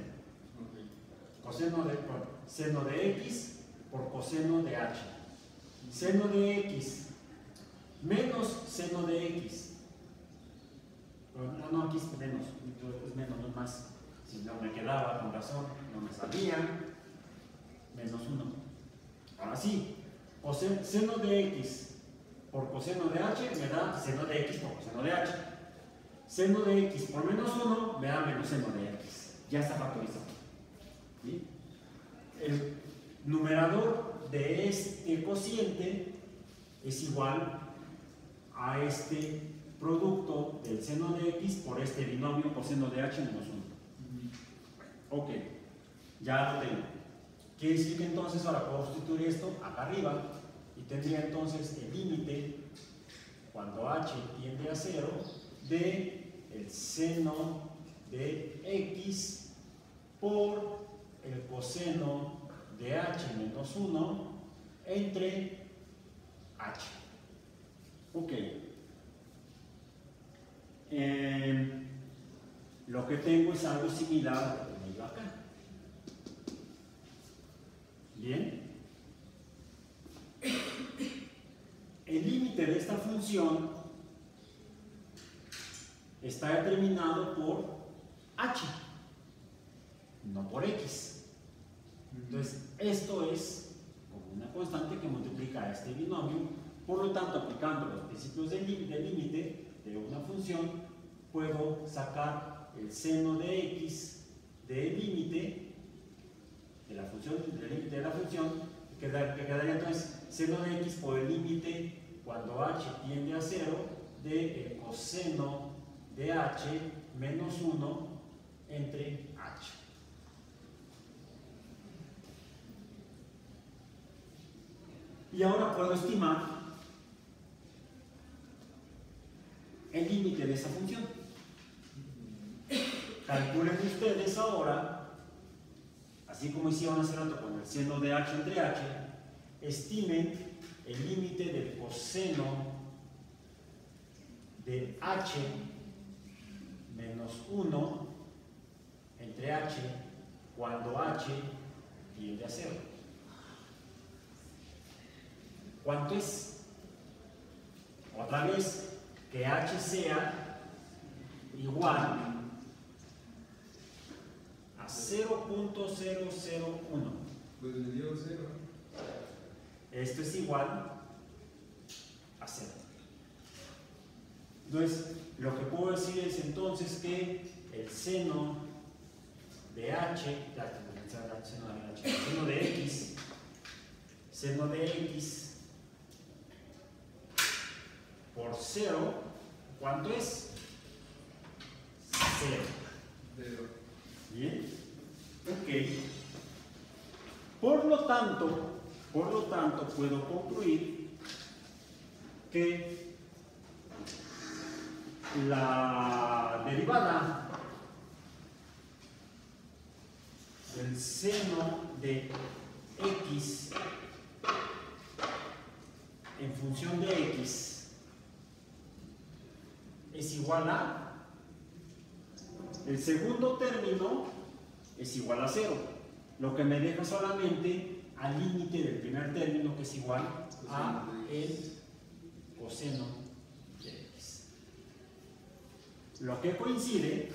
Seno de x por coseno de h. Seno de x menos seno de x. No, aquí es menos, es menos, no es más. Si no me quedaba con razón, no me salía. Menos 1. Ahora sí, seno de x por coseno de h me da seno de x por coseno de h. Seno de x por menos 1 me da menos seno de x. Ya está factorizado. ¿Sí? El numerador de este cociente es igual a este producto del seno de x por este binomio coseno de h menos 1. Ok, ya lo tengo. Quiere decir que entonces ahora puedo sustituir esto acá arriba y tendría entonces el límite cuando h tiende a 0 de el seno de x por el coseno de h menos 1 entre h. Ok. Lo que tengo es algo similar a lo que tengo yo acá. Bien. El límite de esta función está determinado por h, no por x. Entonces, esto es como una constante que multiplica a este binomio. Por lo tanto, aplicando los principios del límite de una función, puedo sacar el seno de x del límite de la función, del límite de la función, que quedaría entonces seno de x por el límite cuando h tiende a 0 de el coseno de h menos 1 entre h. Y ahora puedo estimar el límite de esa función. Calculen ustedes ahora, así como hicieron hace rato con el seno de h entre h, estimen el límite del coseno de h menos 1 entre h cuando h tiende a 0. ¿Cuánto es? Otra vez, que h sea igual a 0.001. Pues me dio 0. Esto es igual a 0. Entonces, lo que puedo decir es entonces que el seno de h, seno de x por 0, ¿cuánto es? 0. Pero Bien. Ok. Por lo tanto, puedo concluir que la derivada del seno de x en función de x es igual a, el segundo término es igual a 0, lo que me deja solamente al límite del primer término, que es igual a el coseno de x. Lo que coincide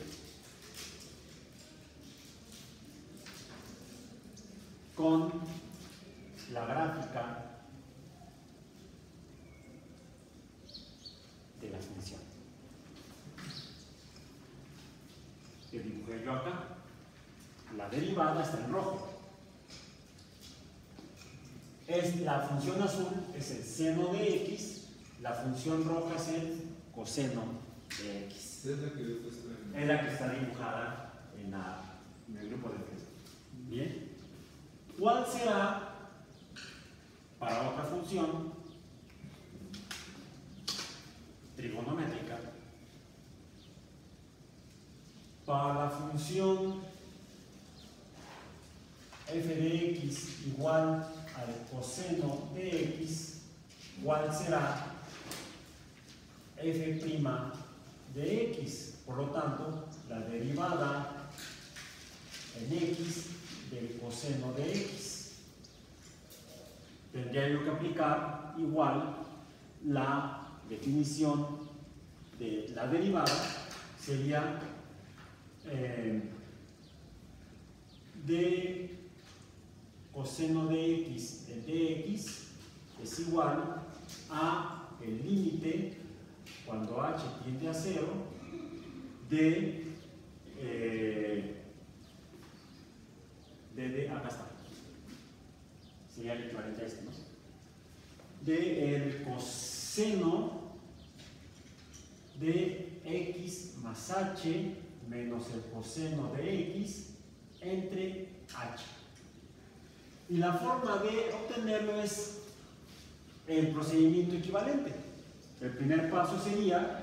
con la gráfica de la función que dibujé yo acá. La derivada está en rojo. La función azul es el seno de x, la función roja es el coseno de x. Es la que yo he puesto en... Es la que está dibujada en el grupo de Facebook. Bien. ¿Cuál será para otra función trigonométrica? Para la función f de x igual al coseno de x, ¿cuál será f' de x? Por lo tanto, la derivada en x del coseno de x. Tendría yo que aplicar igual la definición de la derivada, sería de coseno de x de dx es igual a el límite cuando h tiende a 0 de acá está, sería el equivalente a este, ¿no? De el coseno de x más h menos el coseno de x entre h. Y la forma de obtenerlo es el procedimiento equivalente. El primer paso sería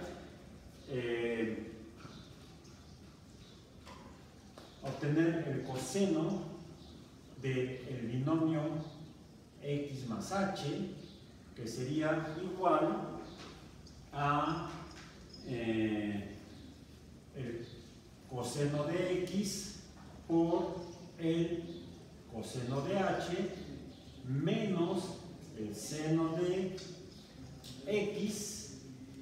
obtener el coseno del binomio x más h, que sería igual a el coseno de x por el coseno de h menos el seno de x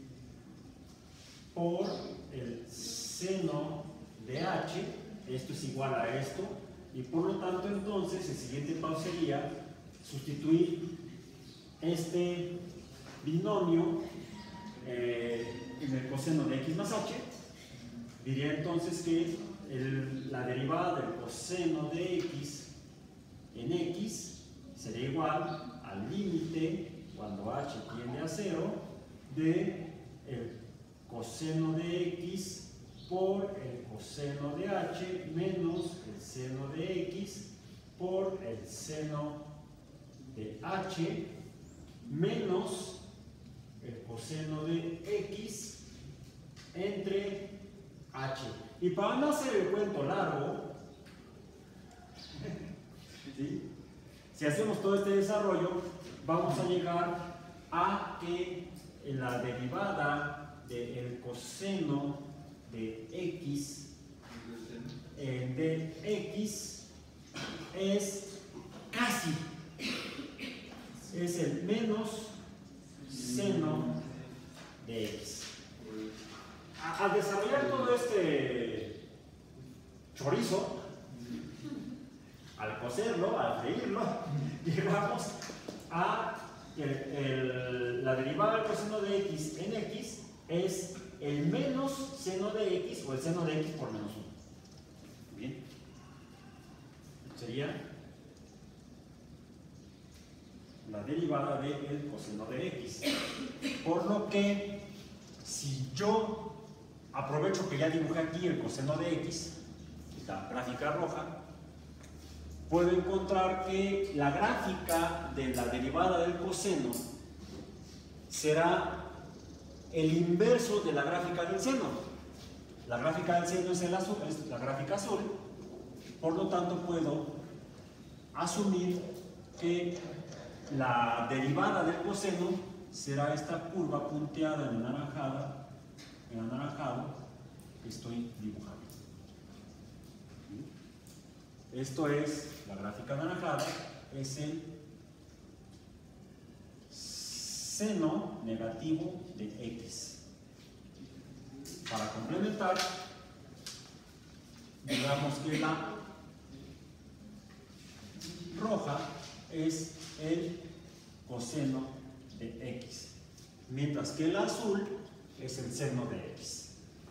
por el seno de h. Esto es igual a esto, y por lo tanto entonces el siguiente paso sería sustituir este binomio en el coseno de x más h. Diría entonces que la derivada del coseno de x en x sería igual al límite cuando h tiende a 0 de el coseno de x por el coseno de h menos el seno de x por el seno de h menos el coseno de x entre h. Y para no hacer el cuento largo, ¿sí?, si hacemos todo este desarrollo, vamos a llegar a que la derivada del coseno de x de x es casi, es el menos seno de x. Al desarrollar todo este chorizo, al cocerlo, al freírlo, llegamos a la derivada del coseno de x en x es el menos seno de x o el seno de x por menos 1. Bien. Sería la derivada del coseno de x. Por lo que, si yo aprovecho que ya dibujé aquí el coseno de x, esta gráfica roja, puedo encontrar que la gráfica de la derivada del coseno será el inverso de la gráfica del seno. La gráfica del seno es la gráfica azul, por lo tanto puedo asumir que la derivada del coseno será esta curva punteada en anaranjado que estoy dibujando. Esto es la gráfica anaranjada, es el seno negativo de x. Para complementar, digamos que la roja es el coseno de x, mientras que el azul es el seno de x.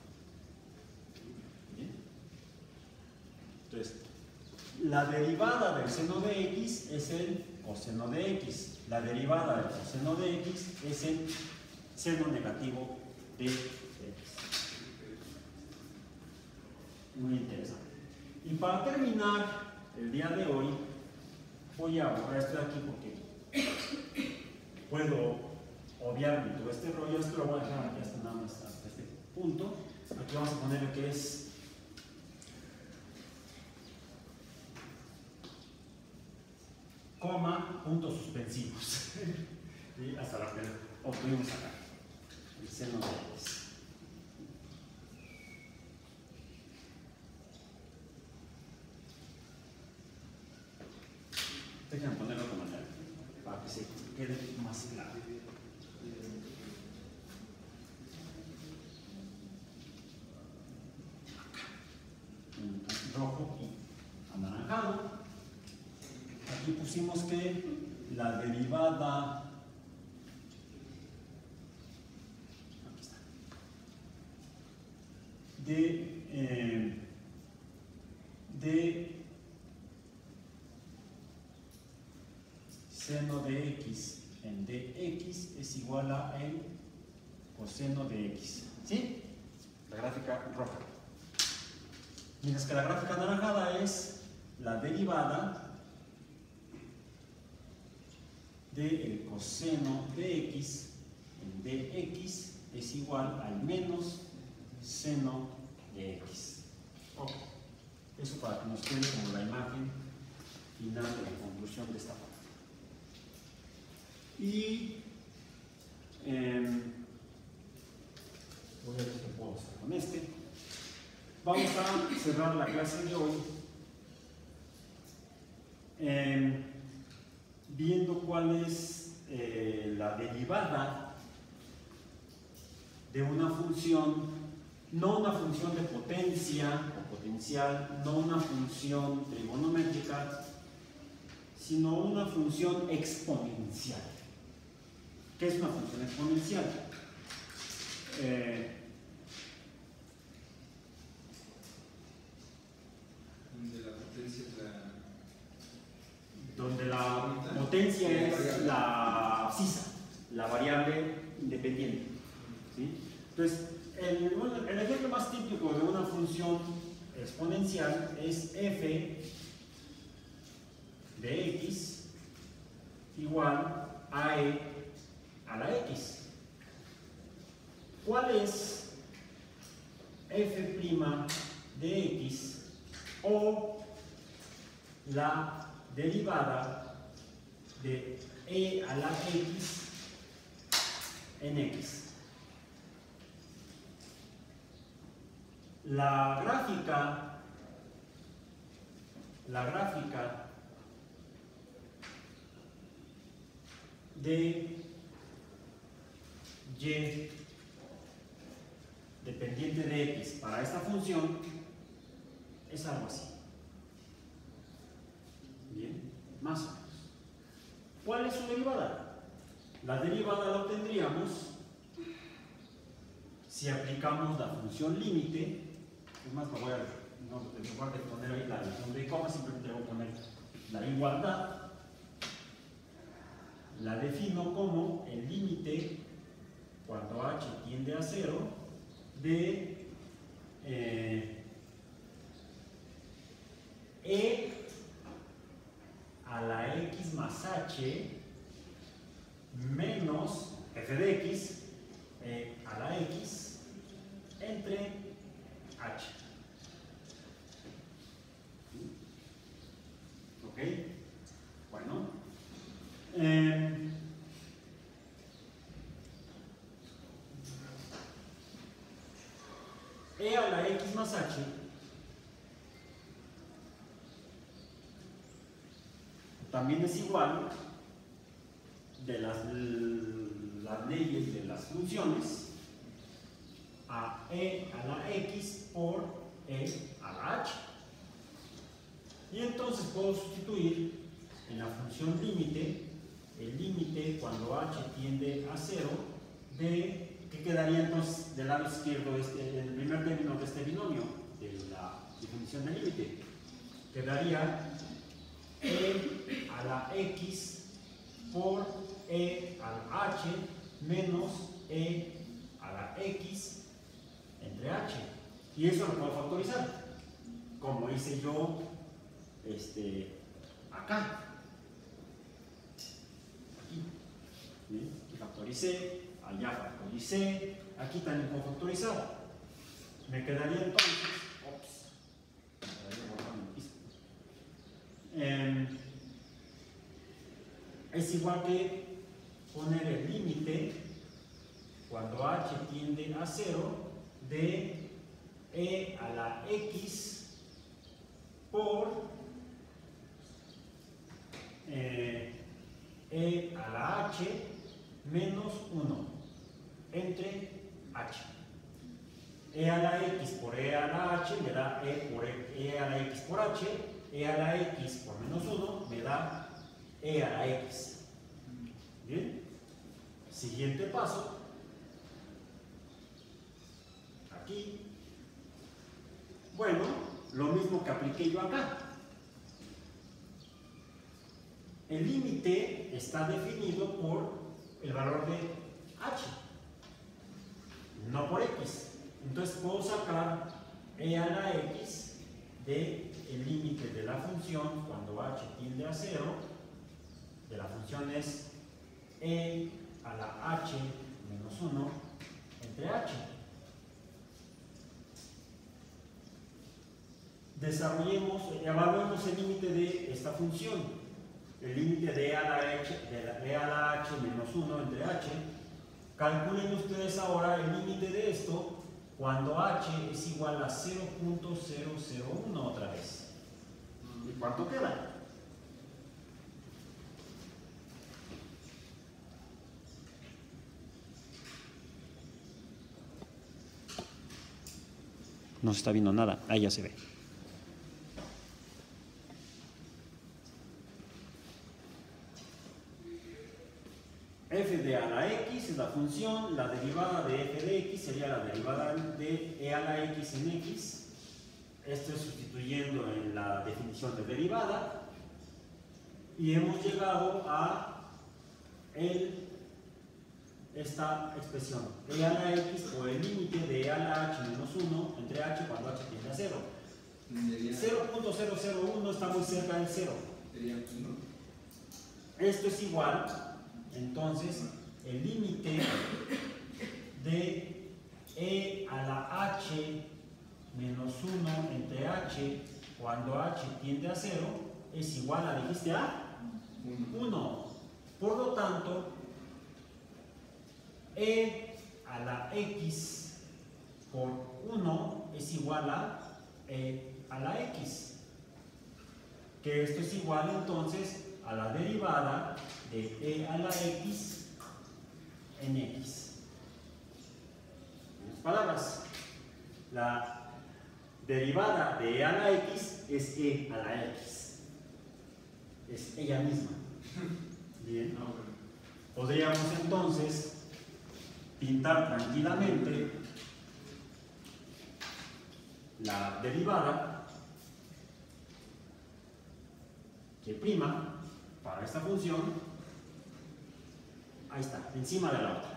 ¿Bien? Entonces, la derivada del seno de x es el coseno de x. La derivada del coseno de x es el seno negativo de x. Muy interesante. Y para terminar el día de hoy, voy a borrar esto de aquí porque puedo obviarme todo este rollo. Esto lo voy a dejar aquí hasta nada más hasta este punto. Aquí vamos a poner que es coma, puntos suspensivos. Y hasta la que obtuvimos acá. El seno de x. Déjenme ponerlo de manera para que se quede más claro. Rojo y anaranjado. Aquí pusimos que la derivada, aquí está, de seno de x en dx es igual a el coseno de x. ¿Sí? La gráfica roja. Mientras que la gráfica anaranjada es la derivada del coseno de x en dx es igual al menos seno de x. Okay. Eso para que nos quede como la imagen final de la conclusión de esta parte. Y voy a ver qué puedo hacer con este. Vamos a cerrar la clase de hoy viendo cuál es la derivada de una función, no una función de potencia o potencial, no una función trigonométrica, sino una función exponencial. ¿Qué es una función exponencial? Donde la potencia es la abscisa, la variable independiente. ¿Sí? Entonces, el ejemplo más típico de una función exponencial es f de x igual a e a la x. ¿Cuál es f' de x o la derivada de e a la x en x? La gráfica de y dependiente de x para esta función es algo así. Bien, más o menos. ¿Cuál es su derivada? La derivada la obtendríamos si aplicamos la función límite. Es más, en lugar de poner ahí la nombre de coma, simplemente voy a poner la igualdad. La defino como el límite cuando h tiende a 0 de e a la x más h menos f de x e a la x entre h. ¿Ok? Bueno. E a la x más h también es igual de las leyes de las funciones a e a la x por e a la h. Y entonces puedo sustituir en la función límite, el límite cuando h tiende a 0 de, ¿qué quedaría entonces del lado izquierdo el primer término de este binomio, de la definición del límite? Quedaría e a la x por e al h menos e a la x entre h. Y eso lo puedo factorizar, como hice yo acá. Aquí. ¿Sí? Aquí factoricé, allá factoricé, aquí también puedo factorizar. Me quedaría entonces, es igual que poner el límite cuando h tiende a 0 de e a la x por e a la h menos 1 entre h. E a la x por e a la h me da e a la x por h, e a la x por menos 1 me da e a la x. Bien, siguiente paso, aquí, bueno, lo mismo que apliqué yo acá. El límite está definido por el valor de h, no por x. Entonces puedo sacar e a la x del límite de la función cuando h tiende a 0, de la función es e a la h menos 1 entre h. Evaluemos el límite de esta función. El límite de e a la h menos 1 entre h. Calculen ustedes ahora el límite de esto cuando h es igual a 0.001 otra vez. ¿Y cuánto queda? No se está viendo nada. Ahí ya se ve. F de a la x es la función, la derivada de f de x sería la derivada de e a la x en x. Esto es sustituyendo en la definición de derivada. Y hemos llegado a esta expresión, e a la x por el límite de e a la h menos 1 entre h cuando h tiende a 0. 0.001 está muy cerca del 0. Esto es igual, entonces, el límite de e a la h menos 1 entre h cuando h tiende a 0 es igual a, dijiste, a 1. Por lo tanto, e a la x por 1 es igual a e a la x, que esto es igual entonces a la derivada de e a la x en x. En otras palabras, la derivada de e a la x es e a la x, es ella misma. Bien, podríamos entonces pintar tranquilamente la derivada que prima para esta función, ahí está, encima de la otra.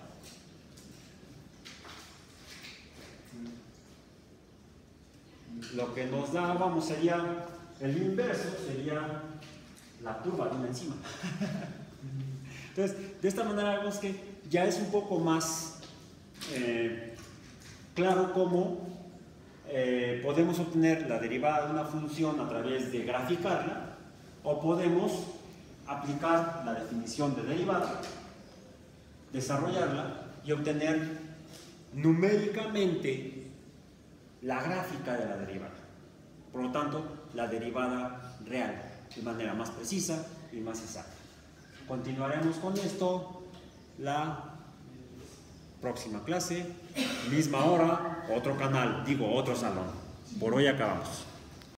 Lo que nos da, sería el inverso, sería la curva de una enzima. Entonces, de esta manera vemos que ya es un poco más claro cómo podemos obtener la derivada de una función a través de graficarla, o podemos aplicar la definición de derivada, desarrollarla y obtener numéricamente la gráfica de la derivada. Por lo tanto, la derivada real, de manera más precisa y más exacta. Continuaremos con esto la próxima clase, misma hora, otro canal, digo otro salón. Por hoy acabamos.